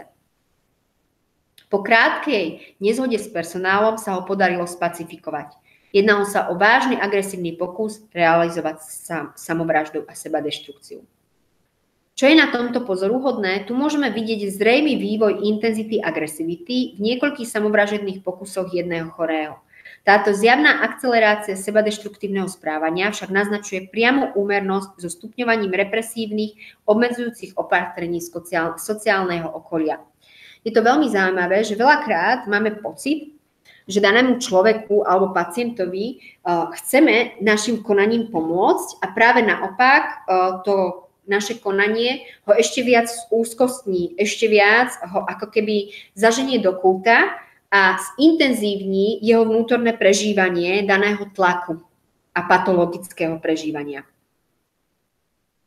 Po krátkej nezhode s personálom sa ho podarilo spacifikovať. Jednalo sa o vážny agresívny pokus realizovať samovraždu a sebadeštrukciu. Čo je na tomto pozoruhodné, tu môžeme vidieť zrejmý vývoj intenzity agresivity v niekoľkých samovražedných pokusoch jedného chorého. Táto zjavná akcelerácia sebadeštruktívneho správania však naznačuje priamu úmernosť so stupňovaním represívnych, obmedzujúcich opatrení sociálneho okolia. Je to veľmi zaujímavé, že veľakrát máme pocit, že danému človeku alebo pacientovi chceme našim konaním pomôcť a práve naopak to naše konanie ho ešte viac úzkostní, ešte viac ho ako keby zaženie do kúta a zintenzívni jeho vnútorné prežívanie daného tlaku a patologického prežívania.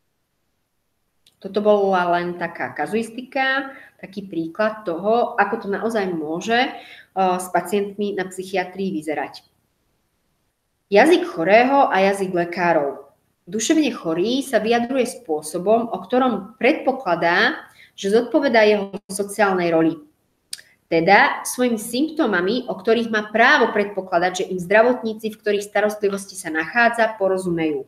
Toto bola len taká kazuistika, taký príklad toho, ako to naozaj môže s pacientmi na psychiatrii vyzerať. Jazyk chorého a jazyk lekárov. Duševne chorý sa vyjadruje spôsobom, o ktorom predpokladá, že zodpovedá jeho sociálnej roli. Teda svojimi symptómami, o ktorých má právo predpokladať, že im zdravotníci, v ktorých starostlivosti sa nachádza, porozumejú.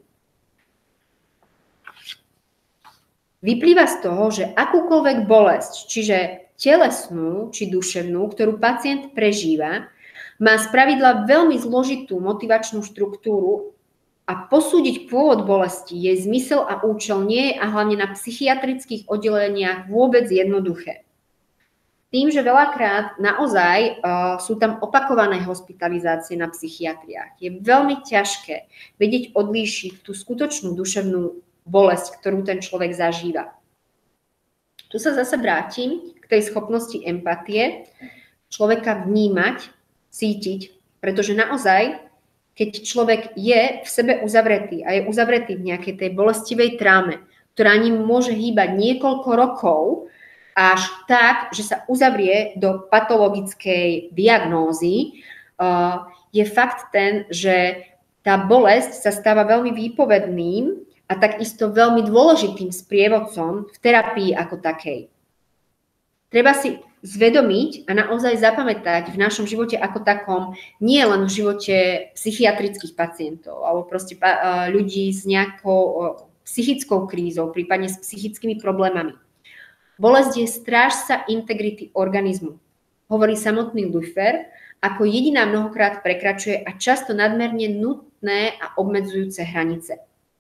Vyplýva z toho, že akúkoľvek bolesť, čiže telesnú či duševnú, ktorú pacient prežíva, má spravidla veľmi zložitú motivačnú štruktúru a posúdiť pôvod bolesti, jej zmysel a účel nie je a hlavne na psychiatrických oddeleniach vôbec jednoduché. Tým, že veľakrát naozaj sú tam opakované hospitalizácie na psychiatriách, je veľmi ťažké vedieť odlíšiť tú skutočnú duševnú bolesť, ktorú ten človek zažíva. Tu sa zase vrátim k tej schopnosti empatie, človeka vnímať, cítiť, pretože naozaj, keď človek je v sebe uzavretý a je uzavretý v nejakej tej bolestivej tráme, ktorá ním môže hýbať niekoľko rokov, až tak, že sa uzavrie do patologickej diagnózy, je fakt ten, že tá bolesť sa stáva veľmi výpovedným a takisto veľmi dôležitým sprievodcom v terapii ako takej. Treba si zvedomiť a naozaj zapamätať v našom živote ako takom, nie len v živote psychiatrických pacientov alebo proste ľudí s nejakou psychickou krízou, prípadne s psychickými problémami. Bolesť je strážca integrity organizmu. Hovorí samotný Luffer, ako jediná mnohokrát prekračuje a často nadmerne nutné a obmedzujúce hranice.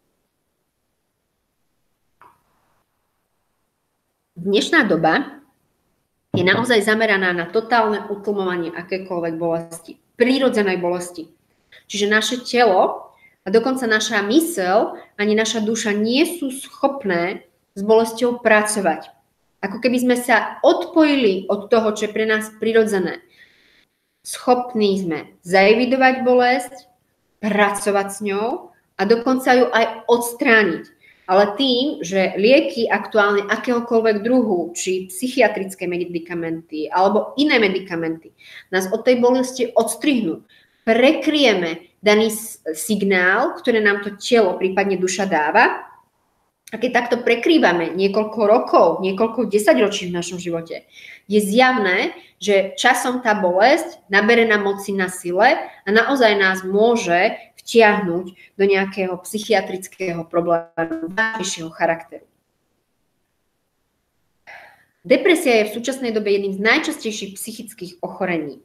Dnešná doba je naozaj zameraná na totálne utlmovanie akékoľvek bolesti, prírodzenej bolesti. Čiže naše telo a dokonca naša myseľ ani naša duša nie sú schopné s bolesťou pracovať. Ako keby sme sa odpojili od toho, čo je pre nás prirodzené. Schopní sme zaevidovať bolesť, pracovať s ňou a dokonca ju aj odstrániť. Ale tým, že lieky aktuálne akéhokoľvek druhu, či psychiatrické medikamenty alebo iné medikamenty, nás od tej bolesti odstrihnú, prekryjeme daný signál, ktoré nám to telo, prípadne duša dáva. A keď takto prekrývame niekoľko rokov, niekoľko desaťročí v našom živote, je zjavné, že časom tá bolesť nabere na moci na sile a naozaj nás môže vtiahnuť do nejakého psychiatrického problému vážnejšieho charakteru. Depresia je v súčasnej dobe jedným z najčastejších psychických ochorení.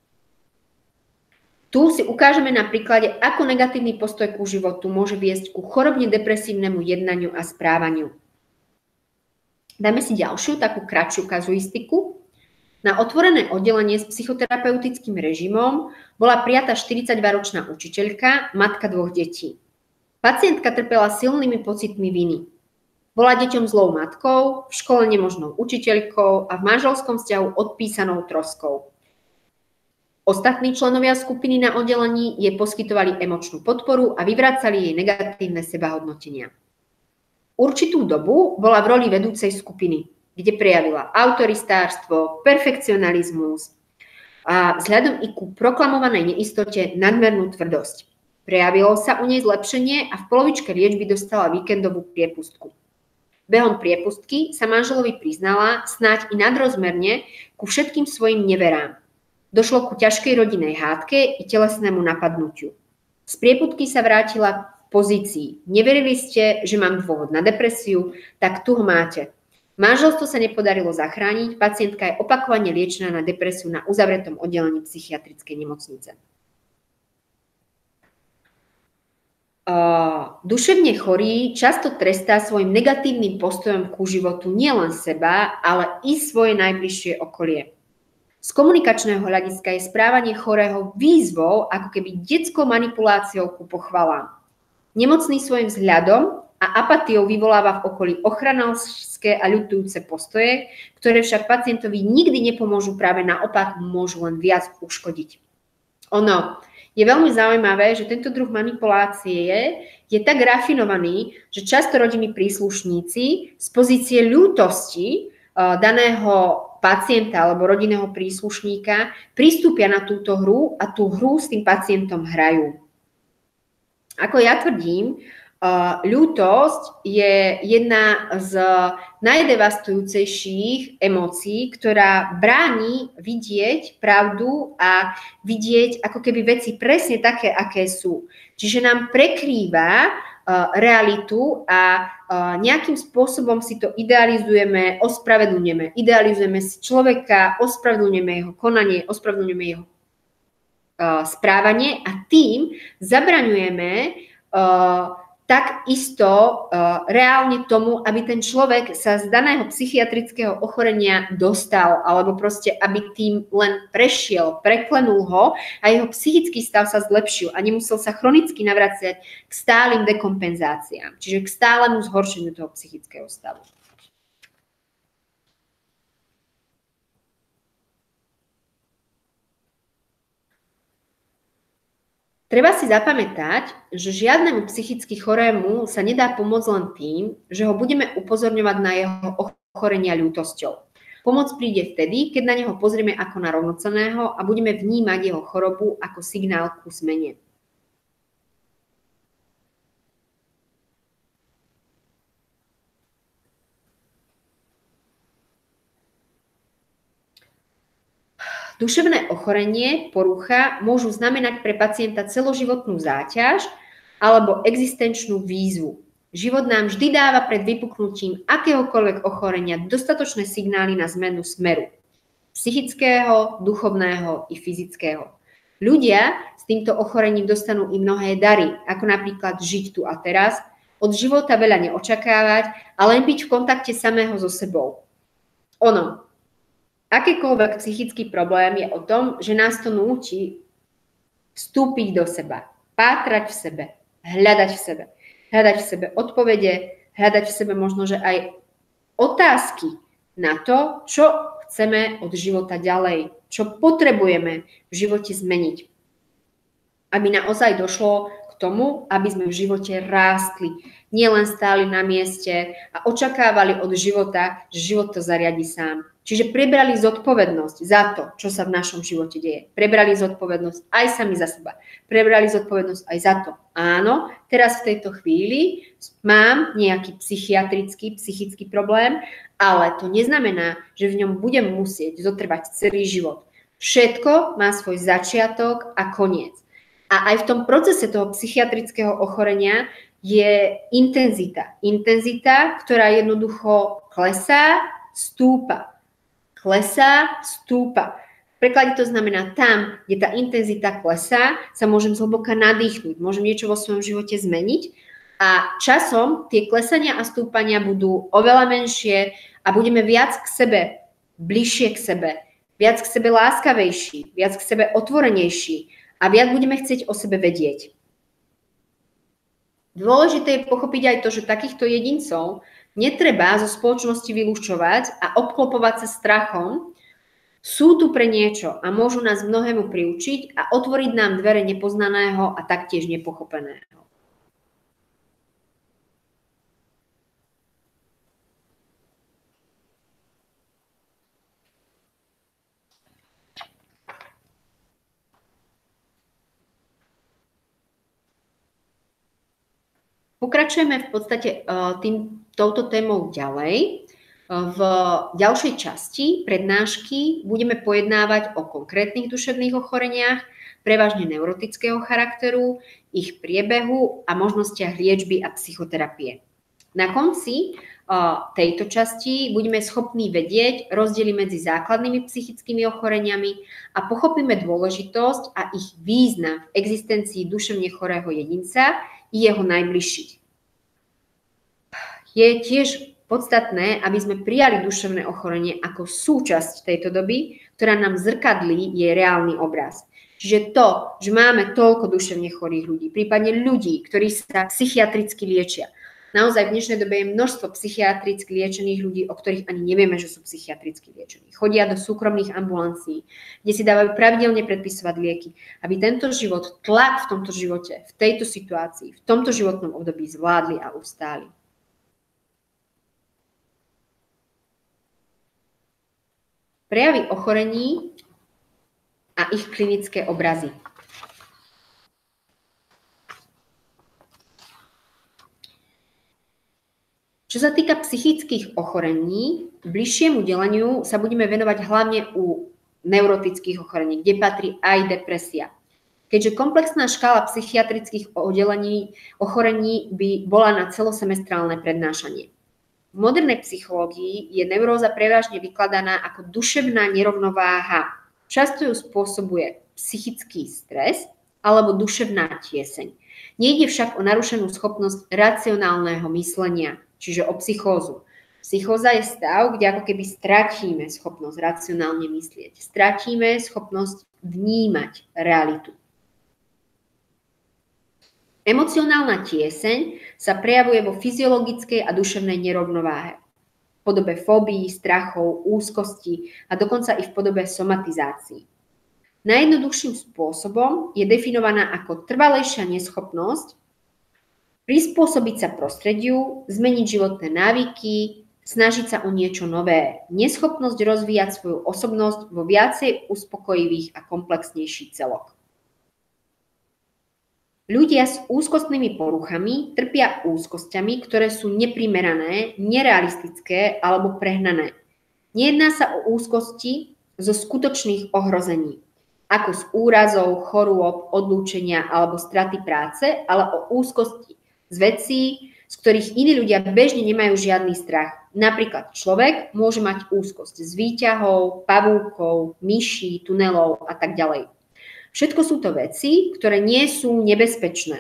Tu si ukážeme na príklade, ako negatívny postoj ku životu môže viesť ku chorobne depresívnemu jednaniu a správaniu. Dajme si ďalšiu, takú kratšiu kazuistiku. Na otvorené oddelenie s psychoterapeutickým režimom bola prijatá 42-ročná učiteľka, matka 2 detí. Pacientka trpela silnými pocitmi viny. Bola deťom zlou matkou, v škole nemožnou učiteľkou a v manželskom vzťahu odpísanou troskou. Ostatní členovia skupiny na oddelení jej poskytovali emočnú podporu a vyvracali jej negatívne sebahodnotenia. Určitú dobu bola v roli vedúcej skupiny, kde prejavila autoristárstvo, perfekcionalizmus a vzhľadom i ku proklamovanej neistote nadmernú tvrdosť. Prejavilo sa u nej zlepšenie a v polovičke liečby dostala víkendovú priepustku. Behom priepustky sa manželovi priznala snáď i nadrozmerne ku všetkým svojim neverám. Došlo ku ťažkej rodinnej hádke i telesnému napadnutiu. Z priepustky sa vrátila v pozícii. Neverili ste, že mám dôvod na depresiu, tak tu ho máte. Manželstvo sa nepodarilo zachrániť, pacientka je opakovane liečená na depresiu na uzavretom oddelení psychiatrickej nemocnice. Duševne chorý často trestá svojim negatívnym postojom ku životu nielen seba, ale i svoje najbližšie okolie. Z komunikačného hľadiska je správanie chorého výzvou, ako keby detskou manipuláciou ku pochvalám. Nemocný svojim vzhľadom a apatiou vyvoláva v okolí ochranárske a ľutujúce postoje, ktoré však pacientovi nikdy nepomôžu, práve naopak môžu len viac uškodiť. Ono je veľmi zaujímavé, že tento druh manipulácie je tak rafinovaný, že často rodinní príslušníci z pozície ľútosti daného pacienta alebo rodinného príslušníka pristúpia na túto hru a tú hru s tým pacientom hrajú. Ako ja tvrdím, ľútosť je jedna z najdevastujúcejších emócií, ktorá bráni vidieť pravdu a vidieť ako keby veci presne také, aké sú. Čiže nám prekrýva realitu a nejakým spôsobom si to idealizujeme, ospravedlňujeme. Idealizujeme si človeka, ospravedlňujeme jeho konanie, ospravedlňujeme jeho správanie a tým zabraňujeme takisto reálne tomu, aby ten človek sa z daného psychiatrického ochorenia dostal, alebo proste, aby tým len prešiel, preklenul ho a jeho psychický stav sa zlepšil a nemusel sa chronicky navraciať k stálym dekompenzáciám, čiže k stálemu zhoršeniu toho psychického stavu. Treba si zapamätať, že žiadnemu psychicky chorému sa nedá pomôcť len tým, že ho budeme upozorňovať na jeho ochorenia ľútosťou. Pomoc príde vtedy, keď na neho pozrieme ako na rovnocenného a budeme vnímať jeho chorobu ako signál ku zmene. Duševné ochorenie, porucha môžu znamenať pre pacienta celoživotnú záťaž alebo existenčnú výzvu. Život nám vždy dáva pred vypuknutím akéhokoľvek ochorenia dostatočné signály na zmenu smeru. Psychického, duchovného i fyzického. Ľudia s týmto ochorením dostanú i mnohé dary, ako napríklad žiť tu a teraz, od života veľa neočakávať a len byť v kontakte samého so sebou. Akýkoľvek psychický problém je o tom, že nás to núti vstúpiť do seba, pátrať v sebe, hľadať v sebe odpovede, hľadať v sebe možno, že aj otázky na to, čo chceme od života ďalej, čo potrebujeme v živote zmeniť. Aby naozaj došlo k tomu, aby sme v živote rástli, nielen stáli na mieste a očakávali od života, že život to zariadi sám. Čiže prebrali zodpovednosť za to, čo sa v našom živote deje. Prebrali zodpovednosť aj sami za seba. Prebrali zodpovednosť aj za to. Áno, teraz v tejto chvíli mám nejaký psychický problém, ale to neznamená, že v ňom budem musieť zotrvať celý život. Všetko má svoj začiatok a koniec. A aj v tom procese toho psychiatrického ochorenia je intenzita. Intenzita, ktorá jednoducho klesá, stúpa. Klesá, stúpa. V preklade to znamená tam, kde tá intenzita klesá, sa môžem zhlboka nadýchnuť, môžem niečo vo svojom živote zmeniť a časom tie klesania a stúpania budú oveľa menšie a budeme viac k sebe, bližšie k sebe, viac k sebe láskavejší, viac k sebe otvorenejší a viac budeme chcieť o sebe vedieť. Dôležité je pochopiť aj to, že takýchto jedincov netreba zo spoločnosti vylúčovať a obklopovať sa strachom. Sú tu pre niečo a môžu nás mnohému priučiť a otvoriť nám dvere nepoznaného a taktiež nepochopeného. Pokračujeme v podstate touto témou ďalej. V ďalšej časti prednášky budeme pojednávať o konkrétnych duševných ochoreniach, prevažne neurotického charakteru, ich priebehu a možnostiach liečby a psychoterapie. Na konci tejto časti budeme schopní vedieť rozdiely medzi základnými psychickými ochoreniami a pochopíme dôležitosť a ich význam v existencii duševne chorého jedinca i jeho najbližších. Je tiež podstatné, aby sme prijali duševné ochorenie ako súčasť tejto doby, ktorá nám zrkadlí jej reálny obraz. Čiže to, že máme toľko duševne chorých ľudí, prípadne ľudí, ktorí sa psychiatricky liečia, Naozaj v dnešnej dobe je množstvo psychiatricky liečených ľudí, o ktorých ani nevieme, že sú psychiatricky liečení. Chodia do súkromných ambulancií, kde si dávajú pravidelne predpisovať lieky, aby tento život, tlak v tomto živote, v tejto situácii, v tomto životnom období zvládli a ustáli. Prejavy ochorení a ich klinické obrazy. Čo sa týka psychických ochorení, bližšiemu deleniu sa budeme venovať hlavne u neurotických ochorení, kde patrí aj depresia. Keďže komplexná škála psychiatrických ochorení by bola na celosemestrálne prednášanie. V modernej psychológii je neuróza prevažne vykladaná ako duševná nerovnováha. Často ju spôsobuje psychický stres alebo duševná tieseň. Nejde však o narušenú schopnosť racionálneho myslenia, čiže o psychózu. Psychóza je stav, kde ako keby stratíme schopnosť racionálne myslieť. Stratíme schopnosť vnímať realitu. Emocionálna tieseň sa prejavuje vo fyziologickej a duševnej nerovnováhe. V podobe fóbií, strachov, úzkosti a dokonca i v podobe somatizácií. Najjednoduchším spôsobom je definovaná ako trvalejšia neschopnosť prispôsobiť sa prostrediu, zmeniť životné návyky, snažiť sa o niečo nové, neschopnosť rozvíjať svoju osobnosť vo viacej uspokojivých a komplexnejší celok. Ľudia s úzkostnými poruchami trpia úzkosťami, ktoré sú neprimerané, nerealistické alebo prehnané. Nejedná sa o úzkosti zo skutočných ohrození, ako z úrazov, chorôb, odlúčenia alebo straty práce, ale o úzkosti z vecí, z ktorých iní ľudia bežne nemajú žiadny strach. Napríklad človek môže mať úzkosť z výťahov, pavúkov, myší, tunelov a tak ďalej. Všetko sú to veci, ktoré nie sú nebezpečné.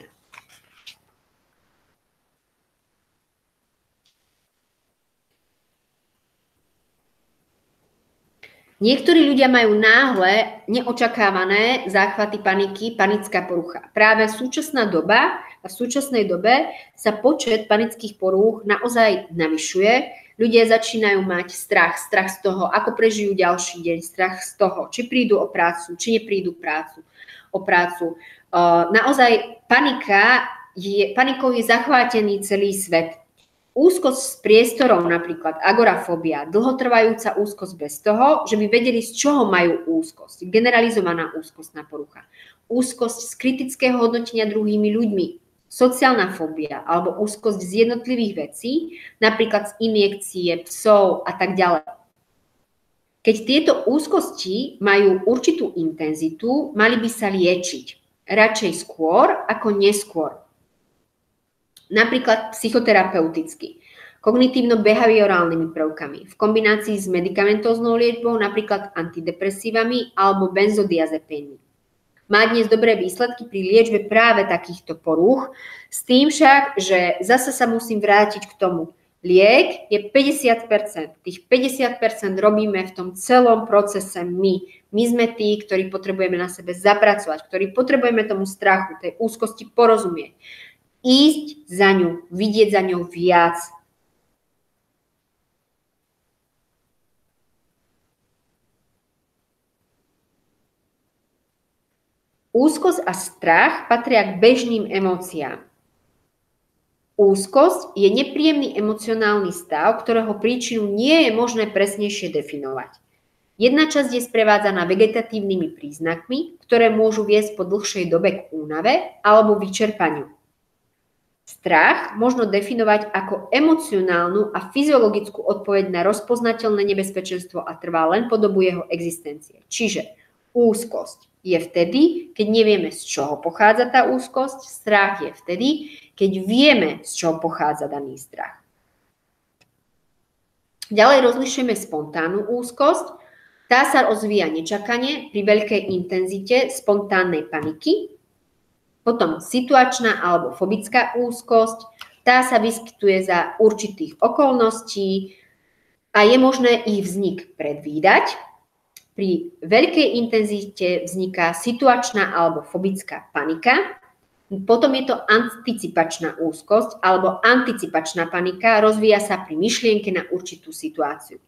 Niektorí ľudia majú náhle, neočakávané záchvaty paniky, panická porucha. Práve v súčasnej dobe sa počet panických porúch naozaj navyšuje. Ľudia začínajú mať strach z toho, ako prežijú ďalší deň, strach z toho, či prídu o prácu, či neprídu o prácu. Naozaj panikou je zachvátený celý svet. Úzkosť s priestorom, napríklad agorafóbia, dlhotrvajúca úzkosť bez toho, že by vedeli, z čoho majú úzkosť. Generalizovaná úzkostná porucha. Úzkosť z kritického hodnotenia druhými ľuďmi. Sociálna fóbia alebo úzkosť z jednotlivých vecí, napríklad z injekcie, psov a tak ďalej. Keď tieto úzkosti majú určitú intenzitu, mali by sa liečiť. Radšej skôr ako neskôr. Napríklad psychoterapeuticky, kognitívno-behaviorálnymi prvkami, v kombinácii s medikamentóznou liečbou, napríklad antidepresívami alebo benzodiazepénmi. Má dnes dobré výsledky pri liečbe práve takýchto porúch, s tým však, že zase sa musím vrátiť k tomu. Liek je 50%. Tých 50% robíme v tom celom procese my. My sme tí, ktorí potrebujeme na sebe zapracovať, ktorí potrebujeme tomu strachu, tej úzkosti porozumieť. Ísť za ňu, vidieť za ňou viac. Úzkosť a strach patria k bežným emóciám. Úzkosť je nepríjemný emocionálny stav, ktorého príčinu nie je možné presnejšie definovať. Jedna časť je sprevádzaná vegetatívnymi príznakmi, ktoré môžu viesť po dlhšej dobe k únave alebo vyčerpaniu. Strach možno definovať ako emocionálnu a fyziologickú odpoveď na rozpoznateľné nebezpečenstvo a trvá len po dobu jeho existencie. Čiže úzkosť je vtedy, keď nevieme, z čoho pochádza tá úzkosť. Strach je vtedy, keď vieme, z čoho pochádza daný strach. Ďalej rozlišujeme spontánnu úzkosť. Tá sa rozvíja nečakane pri veľkej intenzite spontánnej paniky. Potom situačná alebo fobická úzkosť, tá sa vyskytuje za určitých okolností a je možné ich vznik predvídať. Pri veľkej intenzite vzniká situačná alebo fobická panika. Potom je to anticipačná úzkosť alebo anticipačná panika, rozvíja sa pri myšlienke na určitú situáciu.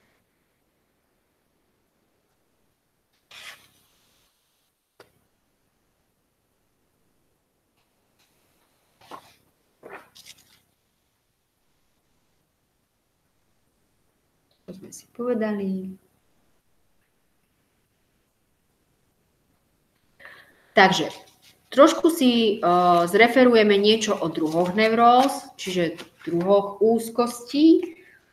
To sme si povedali. Takže trošku si zreferujeme niečo o druhoch neuróz, čiže druhoch úzkostí.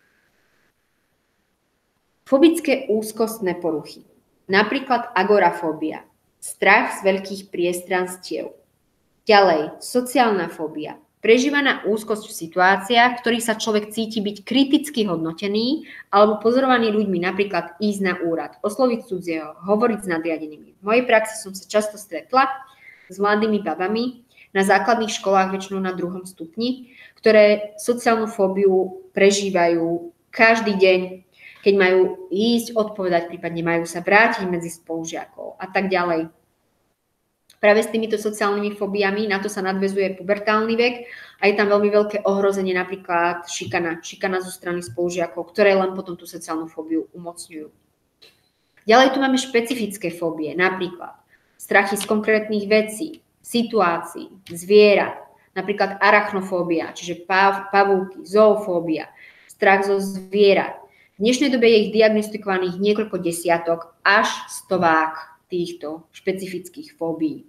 Fobické úzkostné poruchy. Napríklad agorafóbia, strach z veľkých priestranstiev. Ďalej, sociálna fóbia, prežívaná úzkosť v situáciách, v ktorých sa človek cíti byť kriticky hodnotený alebo pozorovaný ľuďmi, napríklad ísť na úrad, osloviť cudzieho, hovoriť s nadriadenými. V mojej praxi som sa často stretla s mladými babami na základných školách, väčšinou na 2. stupni, ktoré sociálnu fóbiu prežívajú každý deň, keď majú ísť, odpovedať, prípadne majú sa vrátiť medzi spolužiakov a tak ďalej. Práve s týmito sociálnymi fóbiami, na to sa nadväzuje pubertálny vek a je tam veľmi veľké ohrozenie, napríklad šikana zo strany spolužiakov, ktoré len potom tú sociálnu fóbiu umocňujú. Ďalej tu máme špecifické fóbie, napríklad strachy z konkrétnych vecí, situácií, zvierat, napríklad arachnofóbia, čiže pavúky, zoofóbia, strach zo zvierat. V dnešnej dobe je ich diagnostikovaných niekoľko desiatok až stovák týchto špecifických fóbií.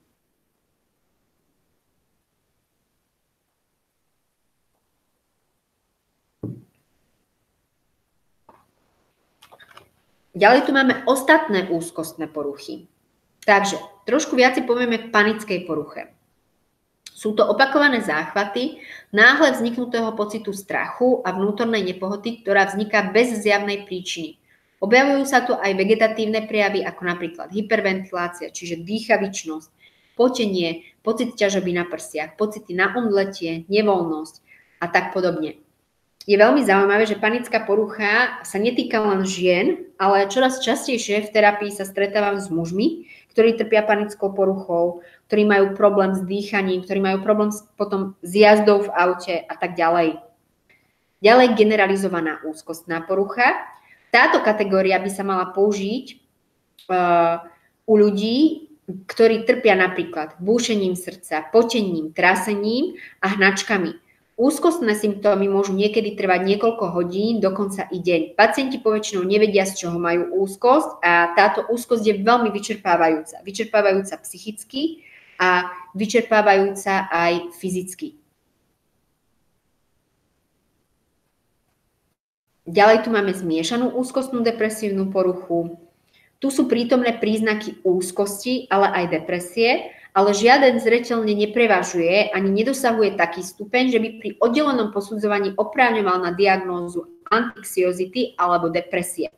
Ďalej tu máme ostatné úzkostné poruchy. Takže trošku viac si povieme k panickej poruche. Sú to opakované záchvaty náhle vzniknutého pocitu strachu a vnútornej nepohoty, ktorá vzniká bez zjavnej príčiny. Objavujú sa tu aj vegetatívne prejavy, ako napríklad hyperventilácia, čiže dýchavičnosť, potenie, pocit ťažoby na prsiach, pocity na omdletie, nevoľnosť a tak podobne. Je veľmi zaujímavé, že panická porucha sa netýka len žien, ale čoraz častejšie v terapii sa stretávam s mužmi, ktorí trpia panickou poruchou, ktorí majú problém s dýchaním, ktorí majú problém potom s jazdou v aute a tak ďalej. Ďalej generalizovaná úzkostná porucha. Táto kategória by sa mala použiť u ľudí, ktorí trpia napríklad búšením srdca, potením, trasením a hnačkami. Úzkostné symptómy môžu niekedy trvať niekoľko hodín, dokonca i deň. Pacienti poväčšinou nevedia, z čoho majú úzkosť a táto úzkosť je veľmi vyčerpávajúca. Vyčerpávajúca psychicky a vyčerpávajúca aj fyzicky. Ďalej tu máme zmiešanú úzkostnú depresívnu poruchu. Tu sú prítomné príznaky úzkosti, ale aj depresie, ale žiaden zreteľne neprevažuje ani nedosahuje taký stupeň, že by pri oddelenom posudzovaní oprávňoval na diagnózu anxiozity alebo depresie.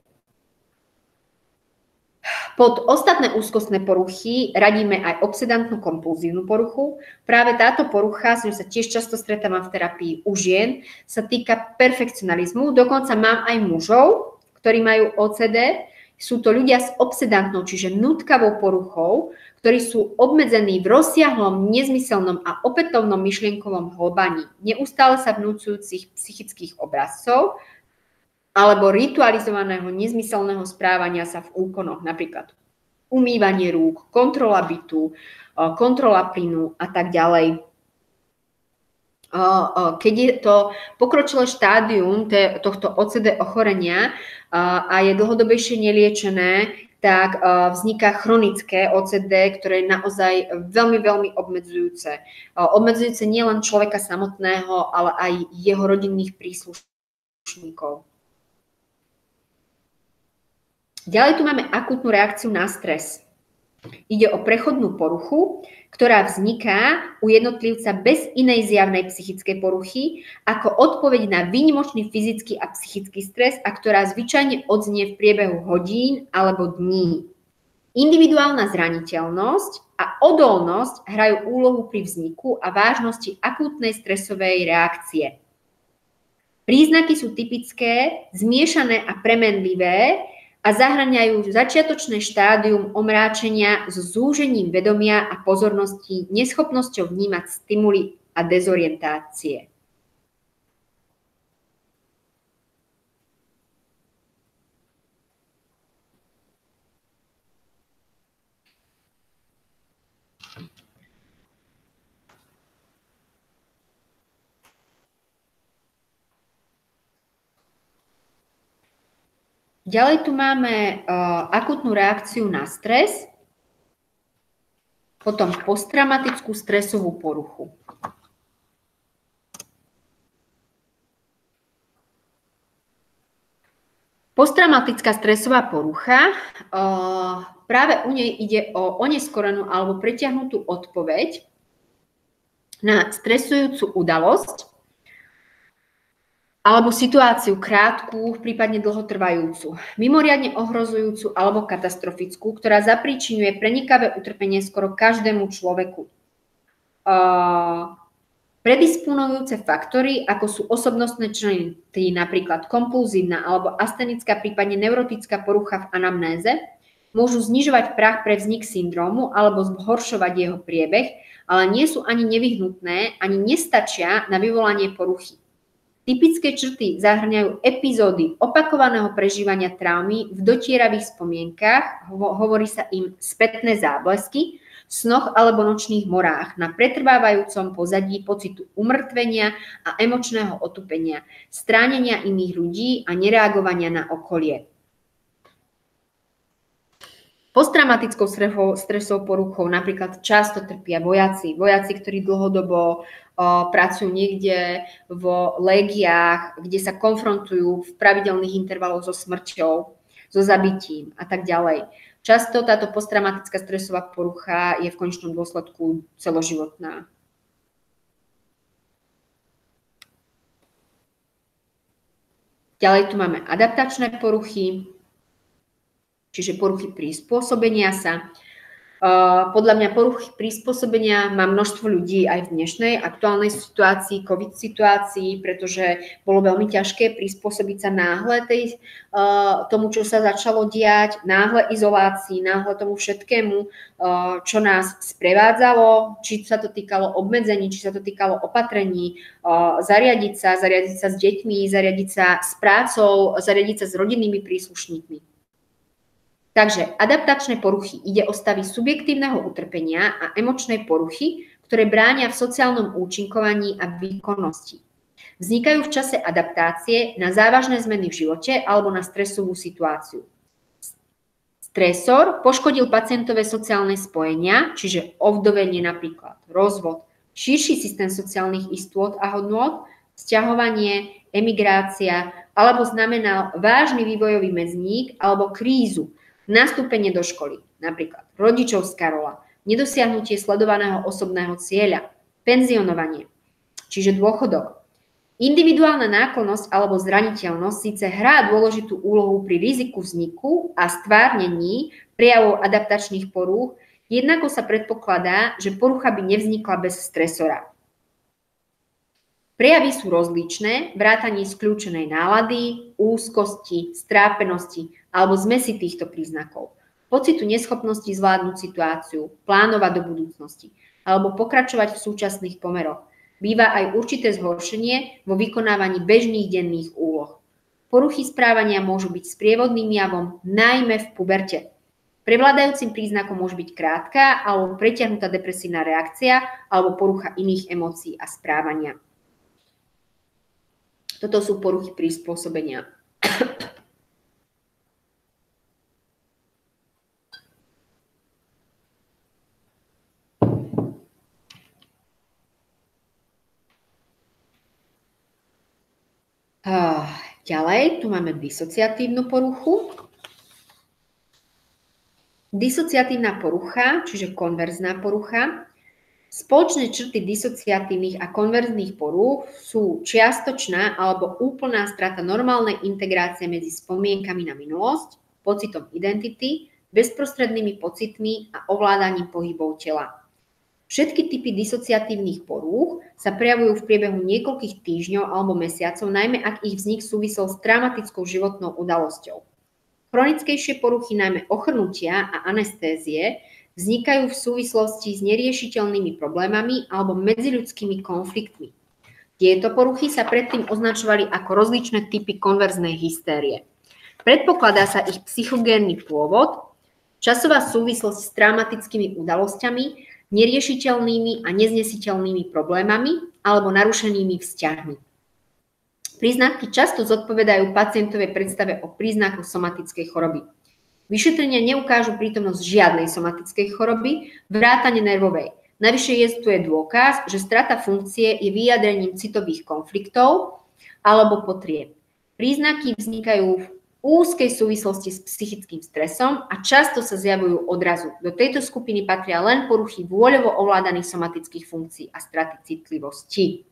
Pod ostatné úzkostné poruchy radíme aj obsedantnú kompulzívnu poruchu. Práve táto porucha, s ňou sa tiež často stretávam v terapii u žien, sa týka perfekcionalizmu. Dokonca mám aj mužov, ktorí majú OCD. Sú to ľudia s obsedantnou, čiže nutkavou poruchou, ktorí sú obmedzení v rozsiahlom, nezmyselnom a opätovnom myšlienkovom hlbaní, neustále sa vnúcujúcich psychických obrazcov alebo ritualizovaného nezmyselného správania sa v úkonoch, napríklad umývanie rúk, kontrola bytu, kontrola plynu a tak ďalej. Keď je to pokročilé štádium tohto OCD ochorenia a je dlhodobejšie neliečené, tak vzniká chronické OCD, ktoré je naozaj veľmi, veľmi obmedzujúce. Obmedzujúce nielen človeka samotného, ale aj jeho rodinných príslušníkov. Ďalej tu máme akútnu reakciu na stres. Ide o prechodnú poruchu, ktorá vzniká u jednotlivca bez inej zjavnej psychickej poruchy ako odpoveď na výnimočný fyzický a psychický stres a ktorá zvyčajne odznie v priebehu hodín alebo dní. Individuálna zraniteľnosť a odolnosť hrajú úlohu pri vzniku a vážnosti akútnej stresovej reakcie. Príznaky sú typické, zmiešané a premenlivé a zahŕňajú začiatočné štádium omráčenia so zúžením vedomia a pozornosti, neschopnosťou vnímať stimuly a dezorientácie. Ďalej tu máme akútnu reakciu na stres, potom posttraumatickú stresovú poruchu. Posttraumatická stresová porucha, práve u nej ide o oneskorenú alebo pretiahnutú odpoveď na stresujúcu udalosť, alebo situáciu krátku, prípadne dlhotrvajúcu, mimoriadne ohrozujúcu alebo katastrofickú, ktorá zapríčinuje prenikavé utrpenie skoro každému človeku. Predisponujúce faktory, ako sú osobnostné črty, napríklad kompulzívna alebo astenická, prípadne neurotická porucha v anamnéze, môžu znižovať prah pre vznik syndrómu alebo zhoršovať jeho priebeh, ale nie sú ani nevyhnutné, ani nestačia na vyvolanie poruchy. Typické črty zahŕňajú epizódy opakovaného prežívania traumy v dotieravých spomienkach, hovorí sa im spätné záblesky, snoch alebo nočných morách na pretrvávajúcom pozadí pocitu umrtvenia a emočného otupenia, stránenia iných ľudí a nereagovania na okolie. Posttraumatickou stresovou poruchou napríklad často trpia vojaci, ktorí dlhodobo pracujú niekde vo légiách, kde sa konfrontujú v pravidelných intervaloch so smrťou, so zabitím a tak ďalej. Často táto posttraumatická stresová porucha je v konečnom dôsledku celoživotná. Ďalej tu máme adaptačné poruchy, čiže poruchy prispôsobenia sa. Podľa mňa poruchy prispôsobenia má množstvo ľudí aj v dnešnej aktuálnej situácii, COVID situácii, pretože bolo veľmi ťažké prispôsobiť sa náhle tomu, čo sa začalo diať, náhle izolácii, náhle tomu všetkému, čo nás sprevádzalo, či sa to týkalo obmedzení, či sa to týkalo opatrení, zariadiť sa s deťmi, zariadiť sa s prácou, zariadiť sa s rodinnými príslušníkmi. Takže adaptačné poruchy ide o stavy subjektívneho utrpenia a emočnej poruchy, ktoré bránia v sociálnom účinkovaní a výkonnosti. Vznikajú v čase adaptácie na závažné zmeny v živote alebo na stresovú situáciu. Stresor poškodil pacientové sociálne spojenia, čiže ovdovenie napríklad, rozvod, širší systém sociálnych istôt a hodnôt, sťahovanie, emigrácia, alebo znamenal vážny vývojový medzník alebo krízu, nastúpenie do školy, napríklad rodičovská rola, nedosiahnutie sledovaného osobného cieľa, penzionovanie, čiže dôchodok. Individuálna náklonnosť alebo zraniteľnosť síce hrá dôležitú úlohu pri riziku vzniku a stvárnení prejavov adaptačných porúch, jednako sa predpokladá, že porucha by nevznikla bez stresora. Prejavy sú rozličné, vrátanie skľúčenej nálady, úzkosti, strápenosti alebo zmesi týchto príznakov, pocitu neschopnosti zvládnuť situáciu, plánovať do budúcnosti alebo pokračovať v súčasných pomeroch. Býva aj určité zhoršenie vo vykonávaní bežných denných úloh. Poruchy správania môžu byť sprievodným javom, najmä v puberte. Prevládajúcim príznakom môže byť krátka alebo pretiahnutá depresívna reakcia alebo porucha iných emócií a správania. Toto sú poruchy prispôsobenia. Ďalej, tu máme disociatívnu poruchu. Disociatívna porucha, čiže konverzná porucha. Spoločné črty disociatívnych a konverzných porúch sú čiastočná alebo úplná strata normálnej integrácie medzi spomienkami na minulosť, pocitom identity, bezprostrednými pocitmi a ovládaním pohybov tela. Všetky typy disociatívnych porúch sa prejavujú v priebehu niekoľkých týždňov alebo mesiacov, najmä ak ich vznik súvisel s traumatickou životnou udalosťou. Chronickejšie poruchy, najmä ochrnutia a anestézie, vznikajú v súvislosti s neriešiteľnými problémami alebo medziľudskými konfliktmi. Tieto poruchy sa predtým označovali ako rozličné typy konverznej hystérie. Predpokladá sa ich psychogénny pôvod, časová súvislosť s traumatickými udalosťami, neriešiteľnými a neznesiteľnými problémami alebo narušenými vzťahmi. Príznaky často zodpovedajú pacientovej predstave o príznakoch somatickej choroby. Vyšetrenia neukážu prítomnosť žiadnej somatickej choroby, vrátane nervovej. Navyše existuje dôkaz, že strata funkcie je vyjadrením citových konfliktov alebo potrieb. Príznaky vznikajú v úzkej súvislosti s psychickým stresom a často sa zjavujú odrazu. Do tejto skupiny patria len poruchy vôľovo ovládaných somatických funkcií a straty citlivosti.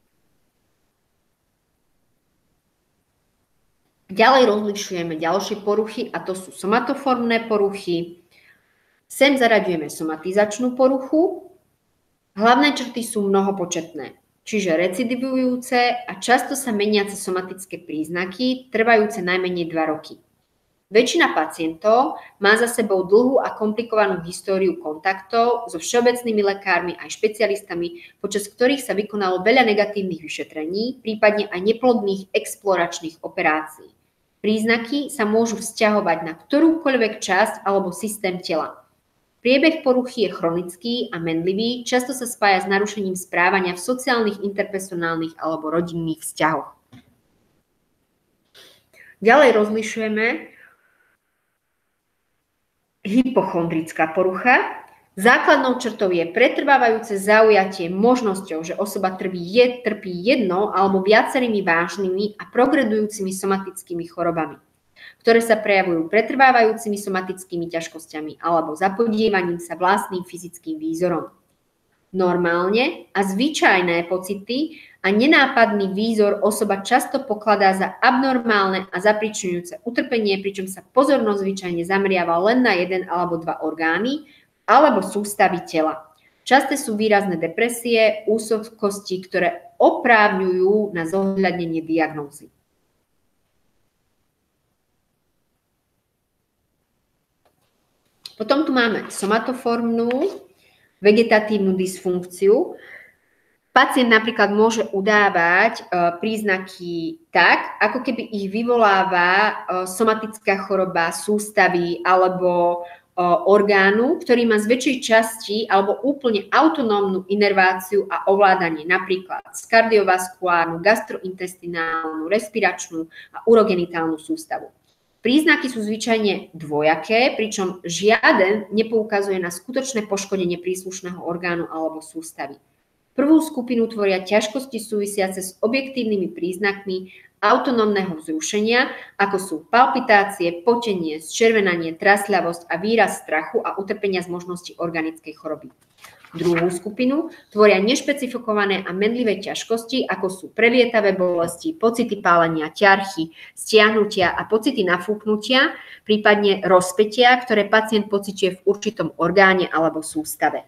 Ďalej rozlišujeme ďalšie poruchy a to sú somatoformné poruchy. Sem zaraďujeme somatizačnú poruchu. Hlavné črty sú mnohopočetné, čiže recidivujúce a často sa meniace somatické príznaky, trvajúce najmenej 2 roky. Väčšina pacientov má za sebou dlhú a komplikovanú históriu kontaktov so všeobecnými lekármi aj špecialistami, počas ktorých sa vykonalo veľa negatívnych vyšetrení, prípadne aj neplodných exploračných operácií. Príznaky sa môžu vzťahovať na ktorúkoľvek časť alebo systém tela. Priebeh poruchy je chronický a mänlivý, často sa spája s narušením správania v sociálnych, interpersonálnych alebo rodinných vzťahoch. Ďalej rozlišujeme hypochondrická porucha. Základnou črtou je pretrvávajúce zaujatie možnosťou, že osoba trpí jednou alebo viacerými vážnymi a progredujúcimi somatickými chorobami, ktoré sa prejavujú pretrvávajúcimi somatickými ťažkosťami alebo zapodievaním sa vlastným fyzickým výzorom. Normálne a zvyčajné pocity a nenápadný výzor osoba často pokladá za abnormálne a zapričňujúce utrpenie, pričom sa pozornosť zvyčajne zameriava len na jeden alebo 2 orgány alebo sústavy tela. Časté sú výrazné depresie, úzkosti, ktoré oprávňujú na zohľadnenie diagnózy. Potom tu máme somatoformnú vegetatívnu dysfunkciu. Pacient napríklad môže udávať príznaky tak, ako keby ich vyvoláva somatická choroba sústavy alebo orgánu, ktorý má z väčšej časti alebo úplne autonómnu inerváciu a ovládanie, napríklad kardiovaskulárnu, gastrointestinálnu, respiračnú a urogenitálnu sústavu. Príznaky sú zvyčajne dvojaké, pričom žiaden nepoukazuje na skutočné poškodenie príslušného orgánu alebo sústavy. Prvú skupinu tvoria ťažkosti súvisiace s objektívnymi príznakmi autonómneho vzrušenia, ako sú palpitácie, potenie, zčervenanie, trasľavosť a výraz strachu a utrpenia z možnosti organickej choroby. Druhú skupinu tvoria nešpecifikované a mänlivé ťažkosti, ako sú prelietavé bolesti, pocity pálenia, ťarchy, stiahnutia a pocity nafúknutia, prípadne rozpätia, ktoré pacient pociťuje v určitom orgáne alebo sústave.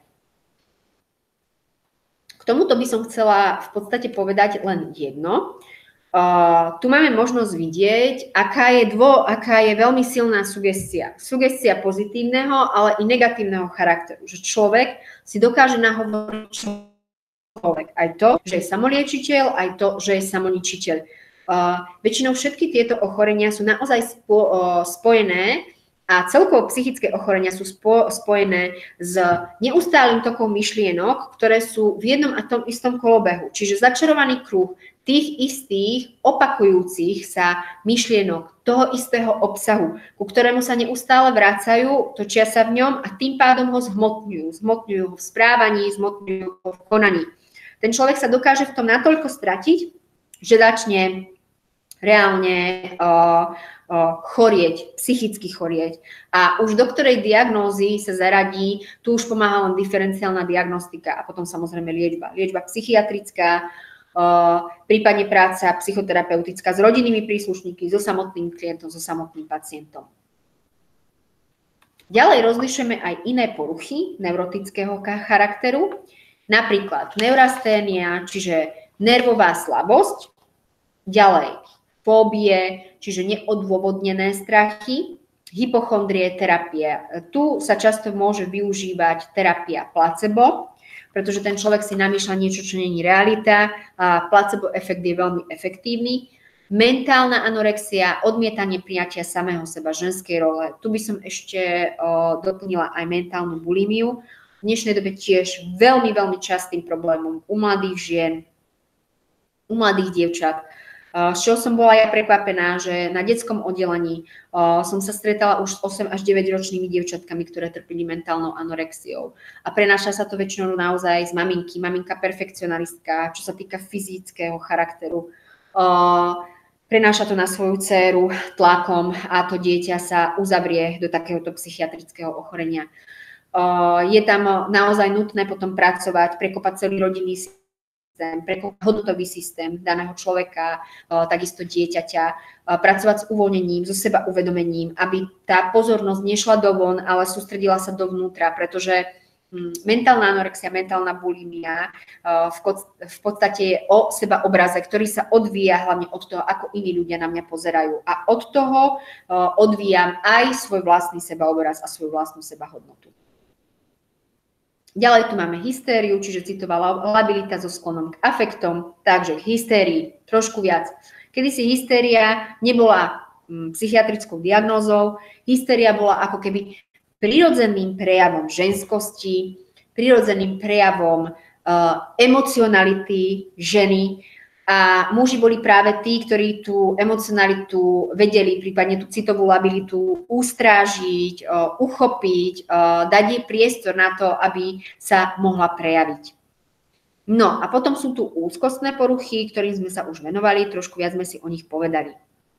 K tomuto by som chcela v podstate povedať len jedno. Tu máme možnosť vidieť, aká je veľmi silná sugestia. Sugestia pozitívneho, ale i negatívneho charakteru. Že človek si dokáže nahovoriť aj to, že je samoliečiteľ, aj to, že je samoničiteľ. Väčšinou všetky tieto ochorenia sú naozaj spojené a celkovo psychické ochorenia sú spojené s neustálym tokom myšlienok, ktoré sú v jednom a tom istom kolobehu. Čiže začarovaný kruh tých istých opakujúcich sa myšlienok toho istého obsahu, ku ktorému sa neustále vracajú, točia sa v ňom a tým pádom ho zhmotňujú. Zhmotňujú ho v správaní, zhmotňujú ho v konaní. Ten človek sa dokáže v tom natoľko stratiť, že začne reálne chorieť, psychicky chorieť. A už do ktorej diagnózy sa zaradí, tu už pomáha len diferenciálna diagnostika a potom samozrejme liečba. Liečba psychiatrická, prípadne práca psychoterapeutická s rodinnými príslušníkmi, so samotným klientom, so samotným pacientom. Ďalej rozlišujeme aj iné poruchy neurotického charakteru, napríklad neurasténia, čiže nervová slabosť, ďalej fóbie, čiže neodôvodnené strachy, hypochondrie, terapia. Tu sa často môže využívať terapia placebo, pretože ten človek si namýšľa niečo, čo nie je realita a placebo efekt je veľmi efektívny. Mentálna anorexia, odmietanie prijatia samého seba, ženskej role. Tu by som ešte doplnila aj mentálnu bulimiu. V dnešnej dobe tiež veľmi, veľmi častým problémom u mladých žien, u mladých dievčat. Z čoho som bola ja prekvapená, že na detskom oddelení som sa stretala už s 8 až 9 ročnými dievčatkami, ktoré trpili mentálnou anorexiou. A prenáša sa to väčšinou naozaj z maminky. Maminka perfekcionalistka, čo sa týka fyzického charakteru. Prenáša to na svoju dcéru tlakom a to dieťa sa uzavrie do takéhoto psychiatrického ochorenia. Je tam naozaj nutné potom pracovať, prekopať celý rodinný systém, prekopať hodnotový systém daného človeka, takisto dieťaťa, pracovať s uvoľnením, so seba uvedomením, aby tá pozornosť nešla dovon, ale sústredila sa dovnútra, pretože mentálna anorexia, mentálna bulimia v podstate je o seba obraze, ktorý sa odvíja hlavne od toho, ako iní ľudia na mňa pozerajú. A od toho odvíjam aj svoj vlastný sebaobraz a svoju vlastnú sebahodnotu. Ďalej tu máme hystériu, čiže citová labilita so sklonom k afektom, takže k hystérii trošku viac. Kedysi hystéria nebola psychiatrickou diagnózou, hystéria bola ako keby prirodzeným prejavom ženskosti, prirodzeným prejavom emocionality ženy a muži boli práve tí, ktorí tú emocionalitu vedeli, prípadne tú citovú labilitu ustrážiť, uchopiť, dať jej priestor na to, aby sa mohla prejaviť. No a potom sú tu úzkostné poruchy, ktorým sme sa už venovali, trošku viac sme si o nich povedali.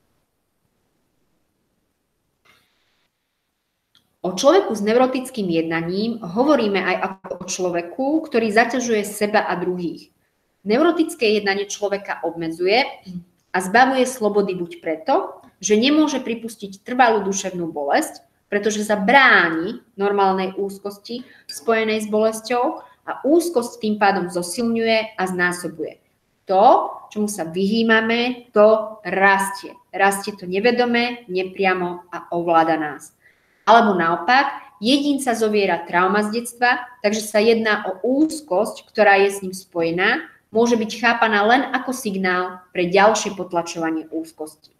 O človeku s neurotickým jednaním hovoríme aj ako o človeku, ktorý zaťažuje seba a druhých. Neurotické jednanie človeka obmedzuje a zbavuje slobody buď preto, že nemôže pripustiť trvalú duševnú bolesť, pretože sa bráni normálnej úzkosti spojenej s bolesťou a úzkosť tým pádom zosilňuje a znásobuje. To, čomu sa vyhýmame, to rastie. Rastie to nevedome, nepriamo a ovláda nás. Alebo naopak, jedinca zoviera trauma z detstva, takže sa jedná o úzkosť, ktorá je s ním spojená, môže byť chápaná len ako signál pre ďalšie potlačovanie úzkosti.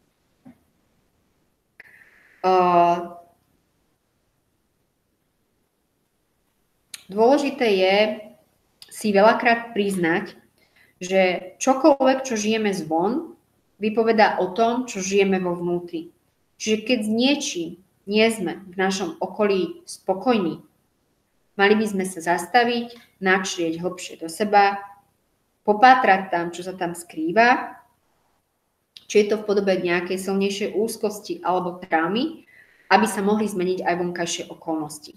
Dôležité je si veľakrát priznať, že čokoľvek, čo žijeme zvon, vypovedá o tom, čo žijeme vo vnútri. Čiže keď s niečím nie sme v našom okolí spokojní, mali by sme sa zastaviť, načrieť hlbšie do seba, popátrať tam, čo sa tam skrýva, či je to v podobe nejakej silnejšej úzkosti alebo traumy, aby sa mohli zmeniť aj vonkajšie okolnosti.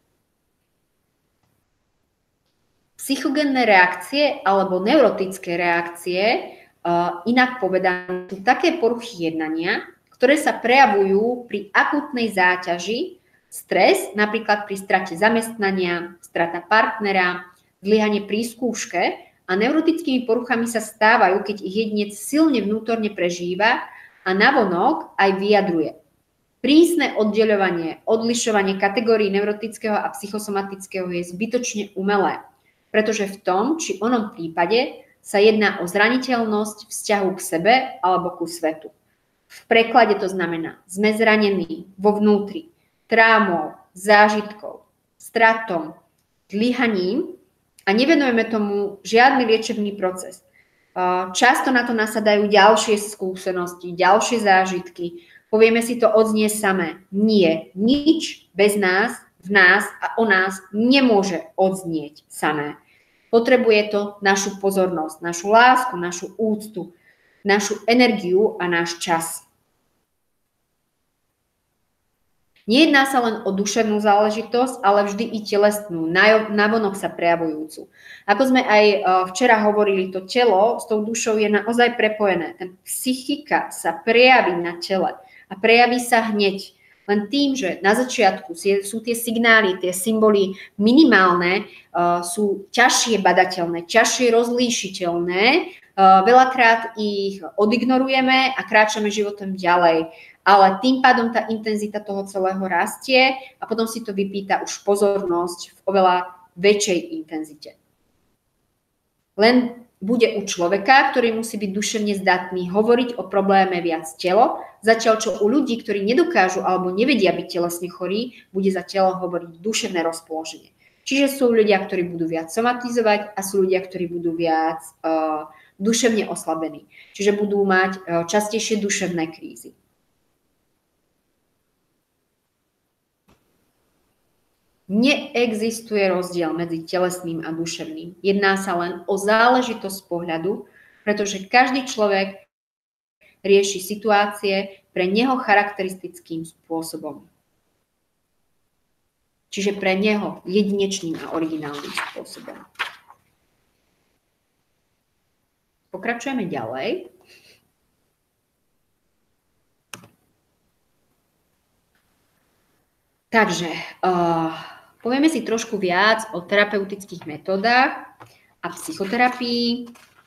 Psychogénne reakcie alebo neurotické reakcie, inak povedané, sú také poruchy jednania, ktoré sa prejavujú pri akútnej záťaži, stres, napríklad pri strate zamestnania, strata partnera, zlyhanie pri skúške a neurotickými poruchami sa stávajú, keď ich jedinec silne vnútorne prežíva a navonok aj vyjadruje. Prísne oddeľovanie, odlišovanie kategórií neurotického a psychosomatického je zbytočne umelé, pretože v tom či onom prípade sa jedná o zraniteľnosť vzťahu k sebe alebo ku svetu. V preklade to znamená, sme zranení vo vnútri, traumou, zážitkou, stratom, zlyhaním a nevenujeme tomu žiadny liečebný proces. Často na to nasadajú ďalšie skúsenosti, ďalšie zážitky. Povieme si to odznie samé. Nie, nič bez nás, v nás a o nás nemôže odznieť samé. Potrebuje to našu pozornosť, našu lásku, našu úctu, našu energiu a náš čas. Nejedná sa len o duševnú záležitosť, ale vždy i telesnú, navonok sa prejavujúcu. Ako sme aj včera hovorili, to telo s tou dušou je naozaj prepojené. Ten psychika sa prejaví na tele a prejaví sa hneď. Len tým, že na začiatku sú tie signály, tie symboly minimálne, sú ťažšie badateľné, ťažšie rozlíšiteľné, veľakrát ich odignorujeme a kráčame životom ďalej. ale tým pádom tá intenzita toho celého rastie a potom si to vypýta už pozornosť v oveľa väčšej intenzite. Len bude u človeka, ktorý musí byť duševne zdatný, hovoriť o probléme viac telo, zatiaľ čo u ľudí, ktorí nedokážu alebo nevedia byť telesne chorí, bude za telo hovoriť duševné rozpoloženie. Čiže sú ľudia, ktorí budú viac somatizovať a sú ľudia, ktorí budú viac duševne oslabení. Čiže budú mať častejšie duševné krízy. Neexistuje rozdiel medzi telesným a duševným. Jedná sa len o záležitosť pohľadu, pretože každý človek rieši situácie pre neho charakteristickým spôsobom. Čiže pre neho jedinečným a originálnym spôsobom. Pokračujeme ďalej. Takže povieme si trošku viac o terapeutických metódach a psychoterapii.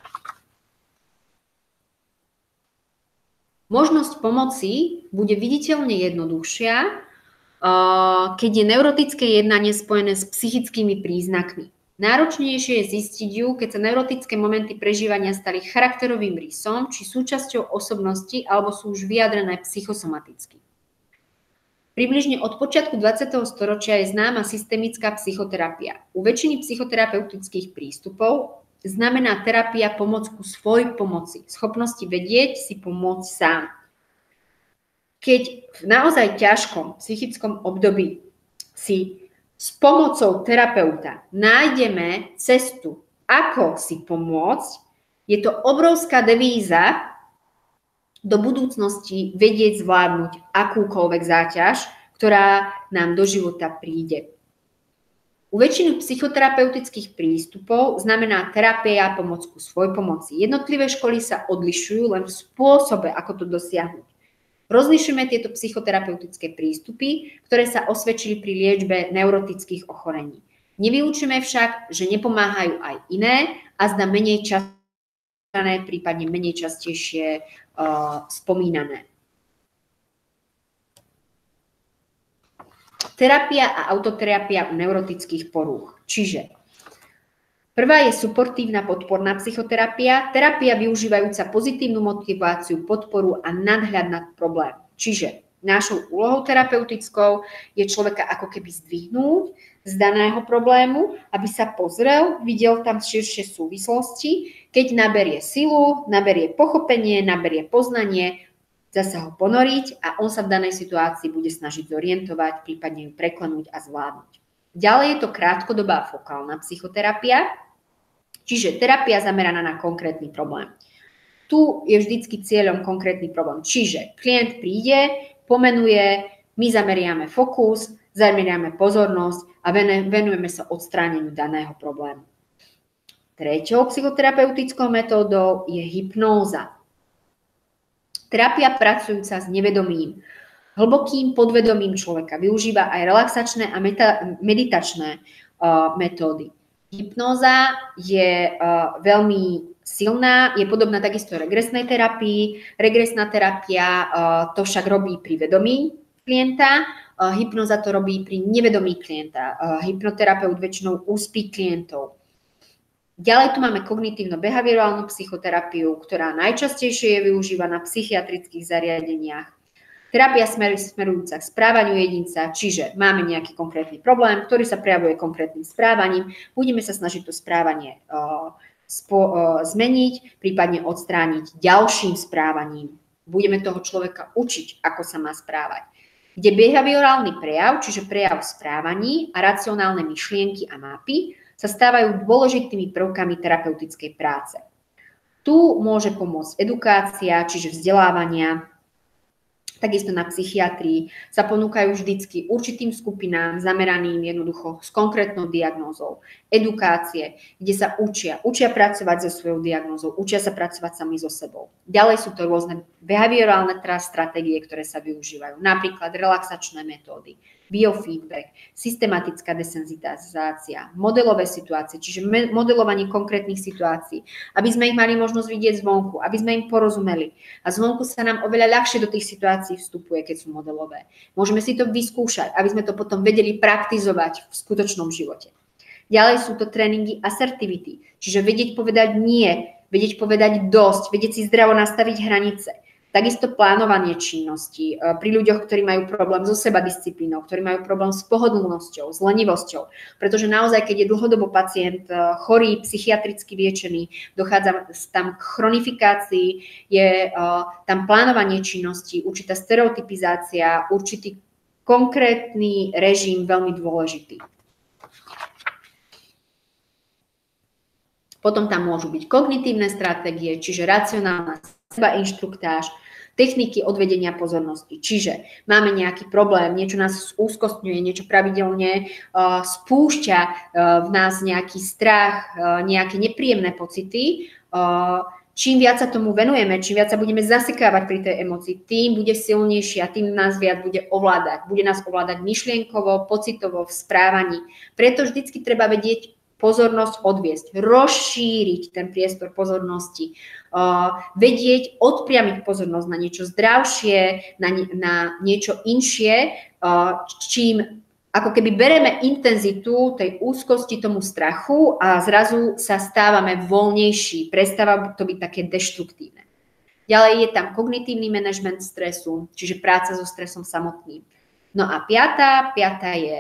Možnosť pomoci bude viditeľne jednoduchšia, keď je neurotické jednanie spojené s psychickými príznakmi. Náročnejšie je zistiť ju, keď sa neurotické momenty prežívania stali charakterovým rysom či súčasťou osobnosti alebo sú už vyjadrené psychosomaticky. Približne od počiatku 20. storočia je známa systemická psychoterapia. U väčšiny psychoterapeutických prístupov znamená terapia pomôcku svoj pomoci, schopnosti vedieť si pomôcť sám. Keď v naozaj ťažkom psychickom období si s pomocou terapeuta nájdeme cestu, ako si pomôcť, je to obrovská devíza do budúcnosti vedieť zvládnuť akúkoľvek záťaž, ktorá nám do života príde. U väčšiny psychoterapeutických prístupov znamená terapia pomôcku svoj pomoci. Jednotlivé školy sa odlišujú len v spôsobe, ako to dosiahnuť. Rozlišujeme tieto psychoterapeutické prístupy, ktoré sa osvedčili pri liečbe neurotických ochorení. Nevylúčime však, že nepomáhajú aj iné a zda menej častané, prípadne menej častejšie spomínané. Terapia a autoterapia u neurotických porúch. Čiže prvá je suportívna podporná psychoterapia, terapia využívajúca pozitívnu motiváciu, podporu a nadhľad nad problém. Čiže našou úlohou terapeutickou je človeka ako keby zdvihnúť z daného problému, aby sa pozrel, videl tam širšie súvislosti, keď naberie silu, naberie pochopenie, naberie poznanie, zasa ho ponoriť a on sa v danej situácii bude snažiť zorientovať, prípadne ju preklenúť a zvládnuť. Ďalej je to krátkodobá fokálna psychoterapia, čiže terapia zameraná na konkrétny problém. Tu je vždycky cieľom konkrétny problém. Čiže klient príde, pomenuje, my zameriame fokus, zameriame pozornosť a venujeme sa odstráneniu daného problému. Treťou psychoterapeutickou metódou je hypnóza. Terapia pracujúca s nevedomím, hlbokým podvedomím človeka, využíva aj relaxačné a meditačné metódy. Hypnóza je veľmi silná, je podobná takisto regresnej terapii. Regresná terapia to však robí pri vedomí klienta, hypnóza to robí pri nevedomí klienta. Hypnoterapeut väčšinou uspí klientov. Ďalej tu máme kognitívno-behaviorálnu psychoterapiu, ktorá najčastejšie je využívaná v psychiatrických zariadeniach. Terapia smerujúca k správaniu jedinca, čiže máme nejaký konkrétny problém, ktorý sa prejavuje konkrétnym správaním, budeme sa snažiť to správanie zmeniť, prípadne odstrániť ďalším správaním. Budeme toho človeka učiť, ako sa má správať. Kde behaviorálny prejav, čiže prejav v správaní a racionálne myšlienky a mapy sa stávajú dôležitými prvkami terapeutickej práce. Tu môže pomôcť edukácia, čiže vzdelávania. Takisto na psychiatrii sa ponúkajú vždycky určitým skupinám zameraným jednoducho s konkrétnou diagnózou. Edukácie, kde sa učia pracovať so svojou diagnózou, učia sa pracovať sami so sebou. Ďalej sú to rôzne behaviorálne stratégie, ktoré sa využívajú, napríklad relaxačné metódy, biofeedback, systematická desenzitácia, modelové situácie, čiže modelovanie konkrétnych situácií, aby sme ich mali možnosť vidieť zvonku, aby sme im porozumeli. A zvonku sa nám oveľa ľahšie do tých situácií vstupuje, keď sú modelové. Môžeme si to vyskúšať, aby sme to potom vedeli praktizovať v skutočnom živote. Ďalej sú to tréningy assertivity, čiže vedieť povedať nie, vedieť povedať dosť, vedieť si zdravo nastaviť hranice. Takisto plánovanie činností pri ľuďoch, ktorí majú problém so sebadisciplínou, ktorí majú problém s pohodlnosťou, s lenivosťou. Pretože naozaj, keď je dlhodobo pacient chorý, psychiatricky liečený, dochádza tam k chronifikácii, je tam plánovanie činností, určitá stereotypizácia, určitý konkrétny režim veľmi dôležitý. Potom tam môžu byť kognitívne stratégie, čiže racionálna sebainštruktáž, techniky odvedenia pozornosti. Čiže máme nejaký problém, niečo nás úzkostňuje, niečo pravidelne spúšťa v nás nejaký strach, nejaké nepríjemné pocity. Čím viac sa tomu venujeme, čím viac sa budeme zasekávať pri tej emócii, tým bude silnejší a tým nás viac bude ovládať. Bude nás ovládať myšlienkovo, pocitovo, v správaní. Preto vždycky treba vedieť pozornosť odviesť, rozšíriť ten priestor pozornosti, vedieť odpriamiť pozornosť na niečo zdravšie, na niečo inšie, čím ako keby bereme intenzitu tej úzkosti, tomu strachu a zrazu sa stávame voľnejší, prestáva to byť také deštruktívne. Ďalej je tam kognitívny manažment stresu, čiže práca so stresom samotným. No a piatá je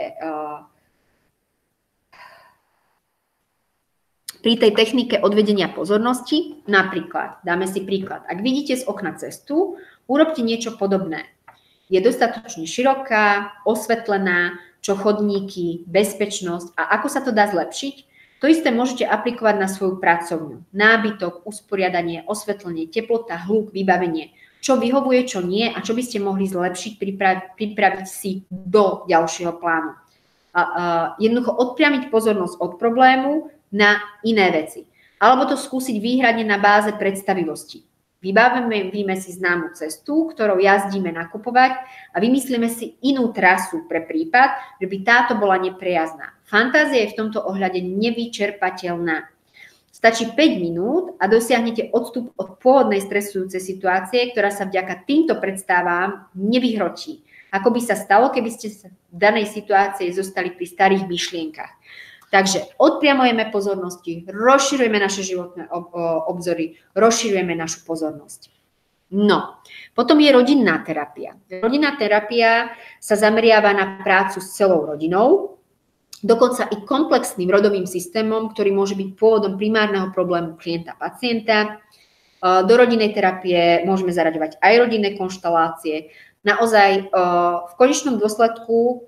pri tej technike odvedenia pozornosti, napríklad, dáme si príklad, ak vidíte z okna cestu, urobte niečo podobné. Je dostatočne široká, osvetlená, čo chodníky, bezpečnosť a ako sa to dá zlepšiť? To isté môžete aplikovať na svoju pracovňu. Nábytok, usporiadanie, osvetlenie, teplota, hluk, vybavenie. Čo vyhovuje, čo nie a čo by ste mohli zlepšiť, pripraviť si do ďalšieho plánu. Jednoducho odpriamiť pozornosť od problému na iné veci. Alebo to skúsiť výhradne na báze predstavivosti. Vybavíme si známu cestu, ktorou jazdíme nakupovať a vymyslíme si inú trasu pre prípad, že by táto bola neprejazná. Fantázia je v tomto ohľade nevyčerpateľná. Stačí 5 minút a dosiahnete odstup od pôvodnej stresujúcej situácie, ktorá sa vďaka týmto predstavám nevyhrotí. Ako by sa stalo, keby ste sa v danej situácii zostali pri starých myšlienkach. Takže odpriamujeme pozornosti, rozširujeme naše životné obzory, rozširujeme našu pozornosť. No, potom je rodinná terapia. Rodinná terapia sa zameriava na prácu s celou rodinou, dokonca i komplexným rodovým systémom, ktorý môže byť pôvodom primárneho problému klienta-pacienta. Do rodinnej terapie môžeme zaraďovať aj rodinné konštelácie. Naozaj v konečnom dôsledku,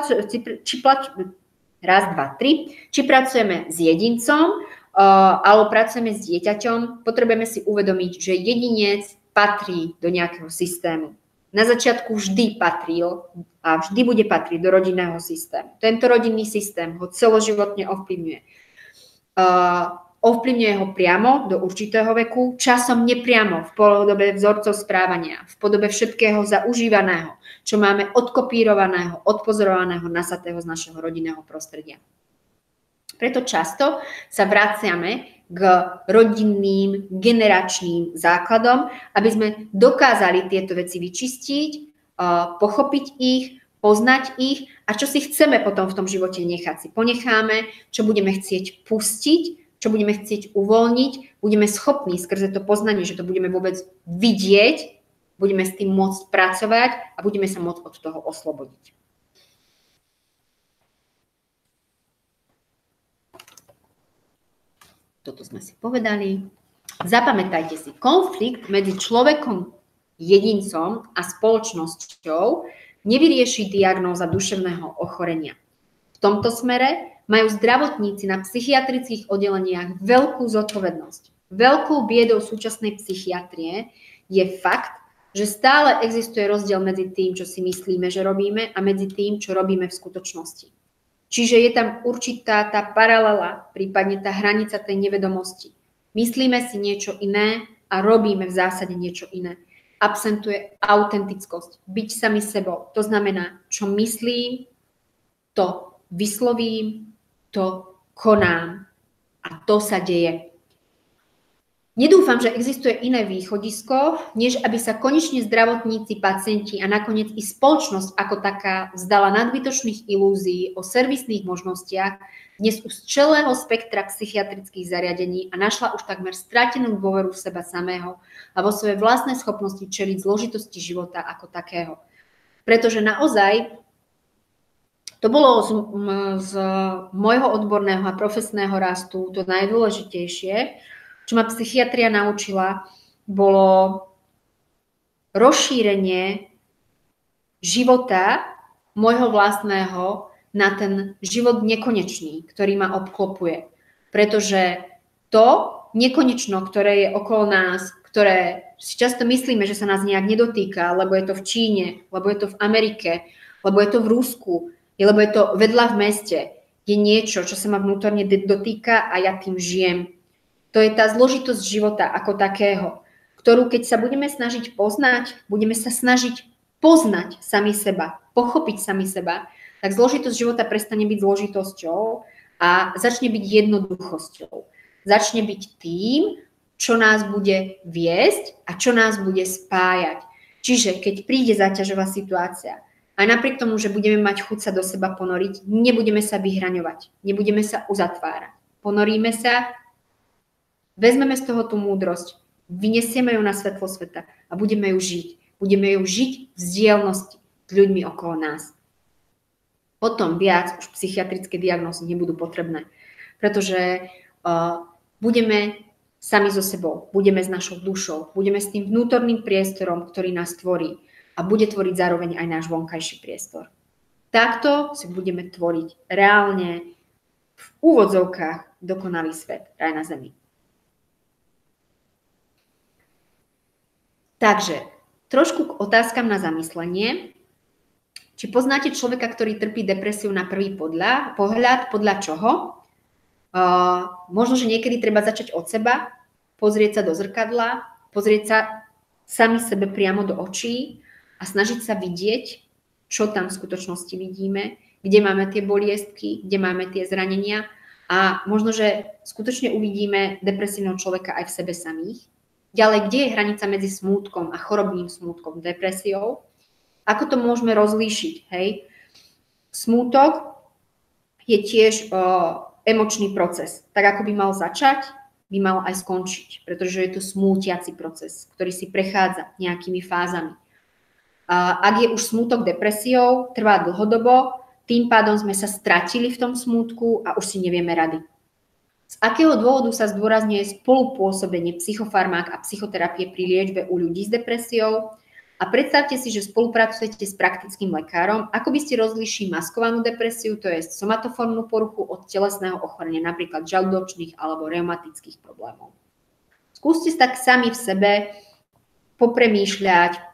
raz, dva, tri. Či pracujeme s jedincom alebo pracujeme s dieťaťom, potrebujeme si uvedomiť, že jedinec patrí do nejakého systému. Na začiatku vždy patril a vždy bude patriť do rodinného systému. Tento rodinný systém ho celoživotne ovplyvňuje. Ovplyvňuje ho priamo do určitého veku, časom nepriamo v podobe vzorcov správania, v podobe všetkého zaužívaného, čo máme odkopírovaného, odpozorovaného, nasatého z našeho rodinného prostredia. Preto často sa vraciame k rodinným, generačným základom, aby sme dokázali tieto veci vyčistiť, pochopiť ich, poznať ich a čo si chceme potom v tom živote nechať. Si ponecháme, čo budeme chcieť pustiť, čo budeme chcieť uvoľniť, budeme schopní skrze to poznanie, že to budeme vôbec vidieť, budeme s tým môcť pracovať a budeme sa môcť od toho oslobodiť. Toto sme si povedali. Zapamätajte si, konflikt medzi človekom, jedincom a spoločnosťou nevyrieši diagnóza duševného ochorenia. V tomto smere majú zdravotníci na psychiatrických oddeleniach veľkú zodpovednosť. Veľkou biedou súčasnej psychiatrie je fakt, že stále existuje rozdiel medzi tým, čo si myslíme, že robíme a medzi tým, čo robíme v skutočnosti. Čiže je tam určitá tá paralela, prípadne tá hranica tej nevedomosti. Myslíme si niečo iné a robíme v zásade niečo iné. absentuje autentickosť. Byť sami sebou. To znamená, čo myslím, to vyslovím, to konám. A to sa deje. Nedúfam, že existuje iné východisko, než aby sa konečne zdravotníci, pacienti a nakoniec i spoločnosť ako taká vzdala nadbytočných ilúzií o servisných možnostiach dnes už z celého spektra psychiatrických zariadení a našla už takmer stratenú dôveru v seba samého a vo svoje vlastné schopnosti čeliť zložitosti života ako takého. Pretože naozaj to bolo z môjho odborného a profesného rastu to najdôležitejšie, čo ma psychiatria naučila, bolo rozšírenie života môjho vlastného na ten život nekonečný, ktorý ma obklopuje. Pretože to nekonečno, ktoré je okolo nás, ktoré si často myslíme, že sa nás nejak nedotýka, lebo je to v Číne, lebo je to v Amerike, lebo je to v Rusku, lebo je to vedľa v meste, je niečo, čo sa ma vnútorne dotýka a ja tým žijem. To je tá zložitosť života ako takého, ktorú keď sa budeme snažiť poznať, budeme sa snažiť poznať sami seba, pochopiť sami seba, tak zložitosť života prestane byť zložitosťou a začne byť jednoduchosťou. Začne byť tým, čo nás bude viesť a čo nás bude spájať. Čiže keď príde záťažová situácia, aj napriek tomu, že budeme mať chuť sa do seba ponoriť, nebudeme sa vyhraňovať, nebudeme sa uzatvárať. Ponoríme sa, vezmeme z toho tú múdrosť, vyniesieme ju na svetlo sveta a budeme ju žiť. Budeme ju žiť v vzdialenosti s ľuďmi okolo nás. Potom viac už psychiatrické diagnózy nebudú potrebné, pretože budeme sami so sebou, budeme s našou dušou, budeme s tým vnútorným priestorom, ktorý nás tvorí a bude tvoriť zároveň aj náš vonkajší priestor. Takto si budeme tvoriť reálne v úvodzovkách dokonalý svet, raj na zemi. Takže, trošku k otázkam na zamyslenie. Či poznáte človeka, ktorý trpí depresiu na prvý pohľad, podľa čoho? Možno, že niekedy treba začať od seba, pozrieť sa do zrkadla, pozrieť sa sami sebe priamo do očí a snažiť sa vidieť, čo tam v skutočnosti vidíme, kde máme tie boliestky, kde máme tie zranenia a možno, že skutočne uvidíme depresívneho človeka aj v sebe samých. Ďalej, kde je hranica medzi smútkom a chorobným smútkom, depresiou? Ako to môžeme rozlíšiť? Hej? Smútok je tiež emočný proces. Tak ako by mal začať, by mal aj skončiť, pretože je to smútiaci proces, ktorý si prechádza nejakými fázami. Ak je už smútok depresiou, trvá dlhodobo, tým pádom sme sa stratili v tom smútku a už si nevieme rady. Z akého dôvodu sa zdôrazňuje spolupôsobenie psychofarmák a psychoterapie pri liečbe u ľudí s depresiou? A predstavte si, že spolupracujete s praktickým lekárom. Ako by ste rozlíšili maskovanú depresiu, to je somatoformnú poruchu od telesného ochorenia, napríklad žalúdočných alebo reumatických problémov. Skúste tak sami v sebe popremýšľať,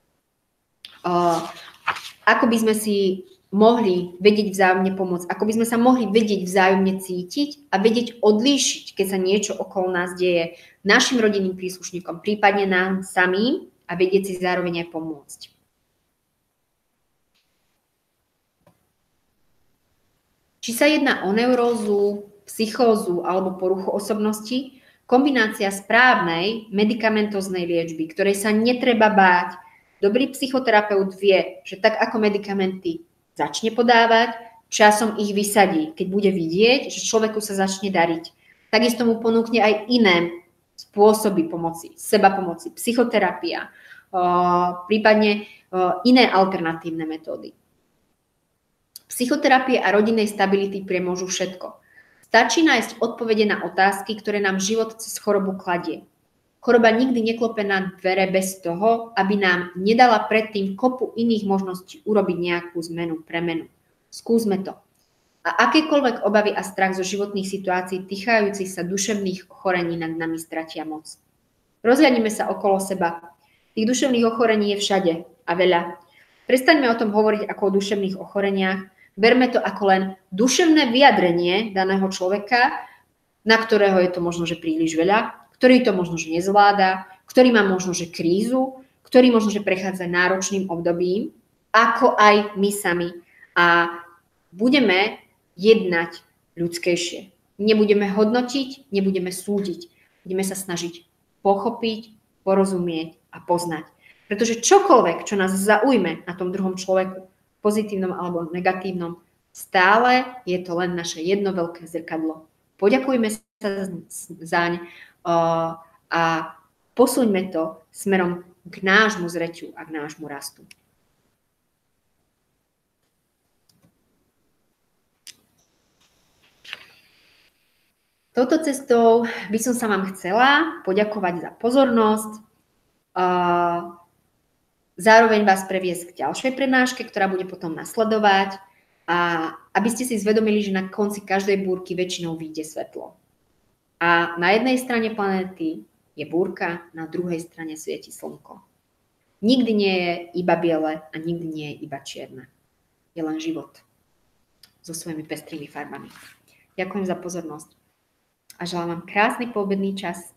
ako by sme si mohli vedieť vzájomne pomôcť, ako by sme sa mohli vedieť vzájomne cítiť a vedieť odlíšiť, keď sa niečo okolo nás deje našim rodinným príslušníkom, prípadne nám samým a vedieť si zároveň aj pomôcť. Či sa jedná o neurózu, psychózu alebo poruchu osobnosti, kombinácia správnej medikamentóznej liečby, ktorej sa netreba báť, dobrý psychoterapeut vie, že tak ako medikamenty začne podávať, časom ich vysadí, keď bude vidieť, že človeku sa začne dariť. Takisto mu ponúkne aj iné spôsoby pomoci, seba pomoci, psychoterapia, prípadne iné alternatívne metódy. Psychoterapie a rodinnej stability premôžu všetko. Stačí nájsť odpovede na otázky, ktoré nám život cez chorobu kladie. Choroba nikdy neklope na dvere bez toho, aby nám nedala predtým kopu iných možností urobiť nejakú zmenu, premenu. Skúsme to. A akékoľvek obavy a strach zo životných situácií týkajúcich sa duševných ochorení nad nami stratia moc. Rozhľadnime sa okolo seba. Tých duševných ochorení je všade a veľa. Prestaňme o tom hovoriť ako o duševných ochoreniach. Berme to ako len duševné vyjadrenie daného človeka, na ktorého je to možno, že príliš veľa, ktorý to možno, že nezvláda, ktorý má možno, že krízu, ktorý možno, že prechádza náročným obdobím, ako aj my sami. A budeme jednať ľudskejšie. Nebudeme hodnotiť, nebudeme súdiť. Budeme sa snažiť pochopiť, porozumieť a poznať. Pretože čokoľvek, čo nás zaujme na tom druhom človeku, pozitívnom alebo negatívnom, stále je to len naše jedno veľké zrkadlo. Poďakujme sa zaň a posuňme to smerom k nášmu zreťu a k nášmu rastu. Touto cestou by som sa vám chcela poďakovať za pozornosť. Zároveň vás previesť k ďalšej prednáške, ktorá bude potom nasledovať. A aby ste si zvedomili, že na konci každej búrky väčšinou vyjde svetlo. A na jednej strane planéty je búrka, na druhej strane svieti slnko. Nikdy nie je iba biele a nikdy nie je iba čierne. Je len život so svojimi pestrými farbami. Ďakujem za pozornosť a želám vám krásny poobedný čas.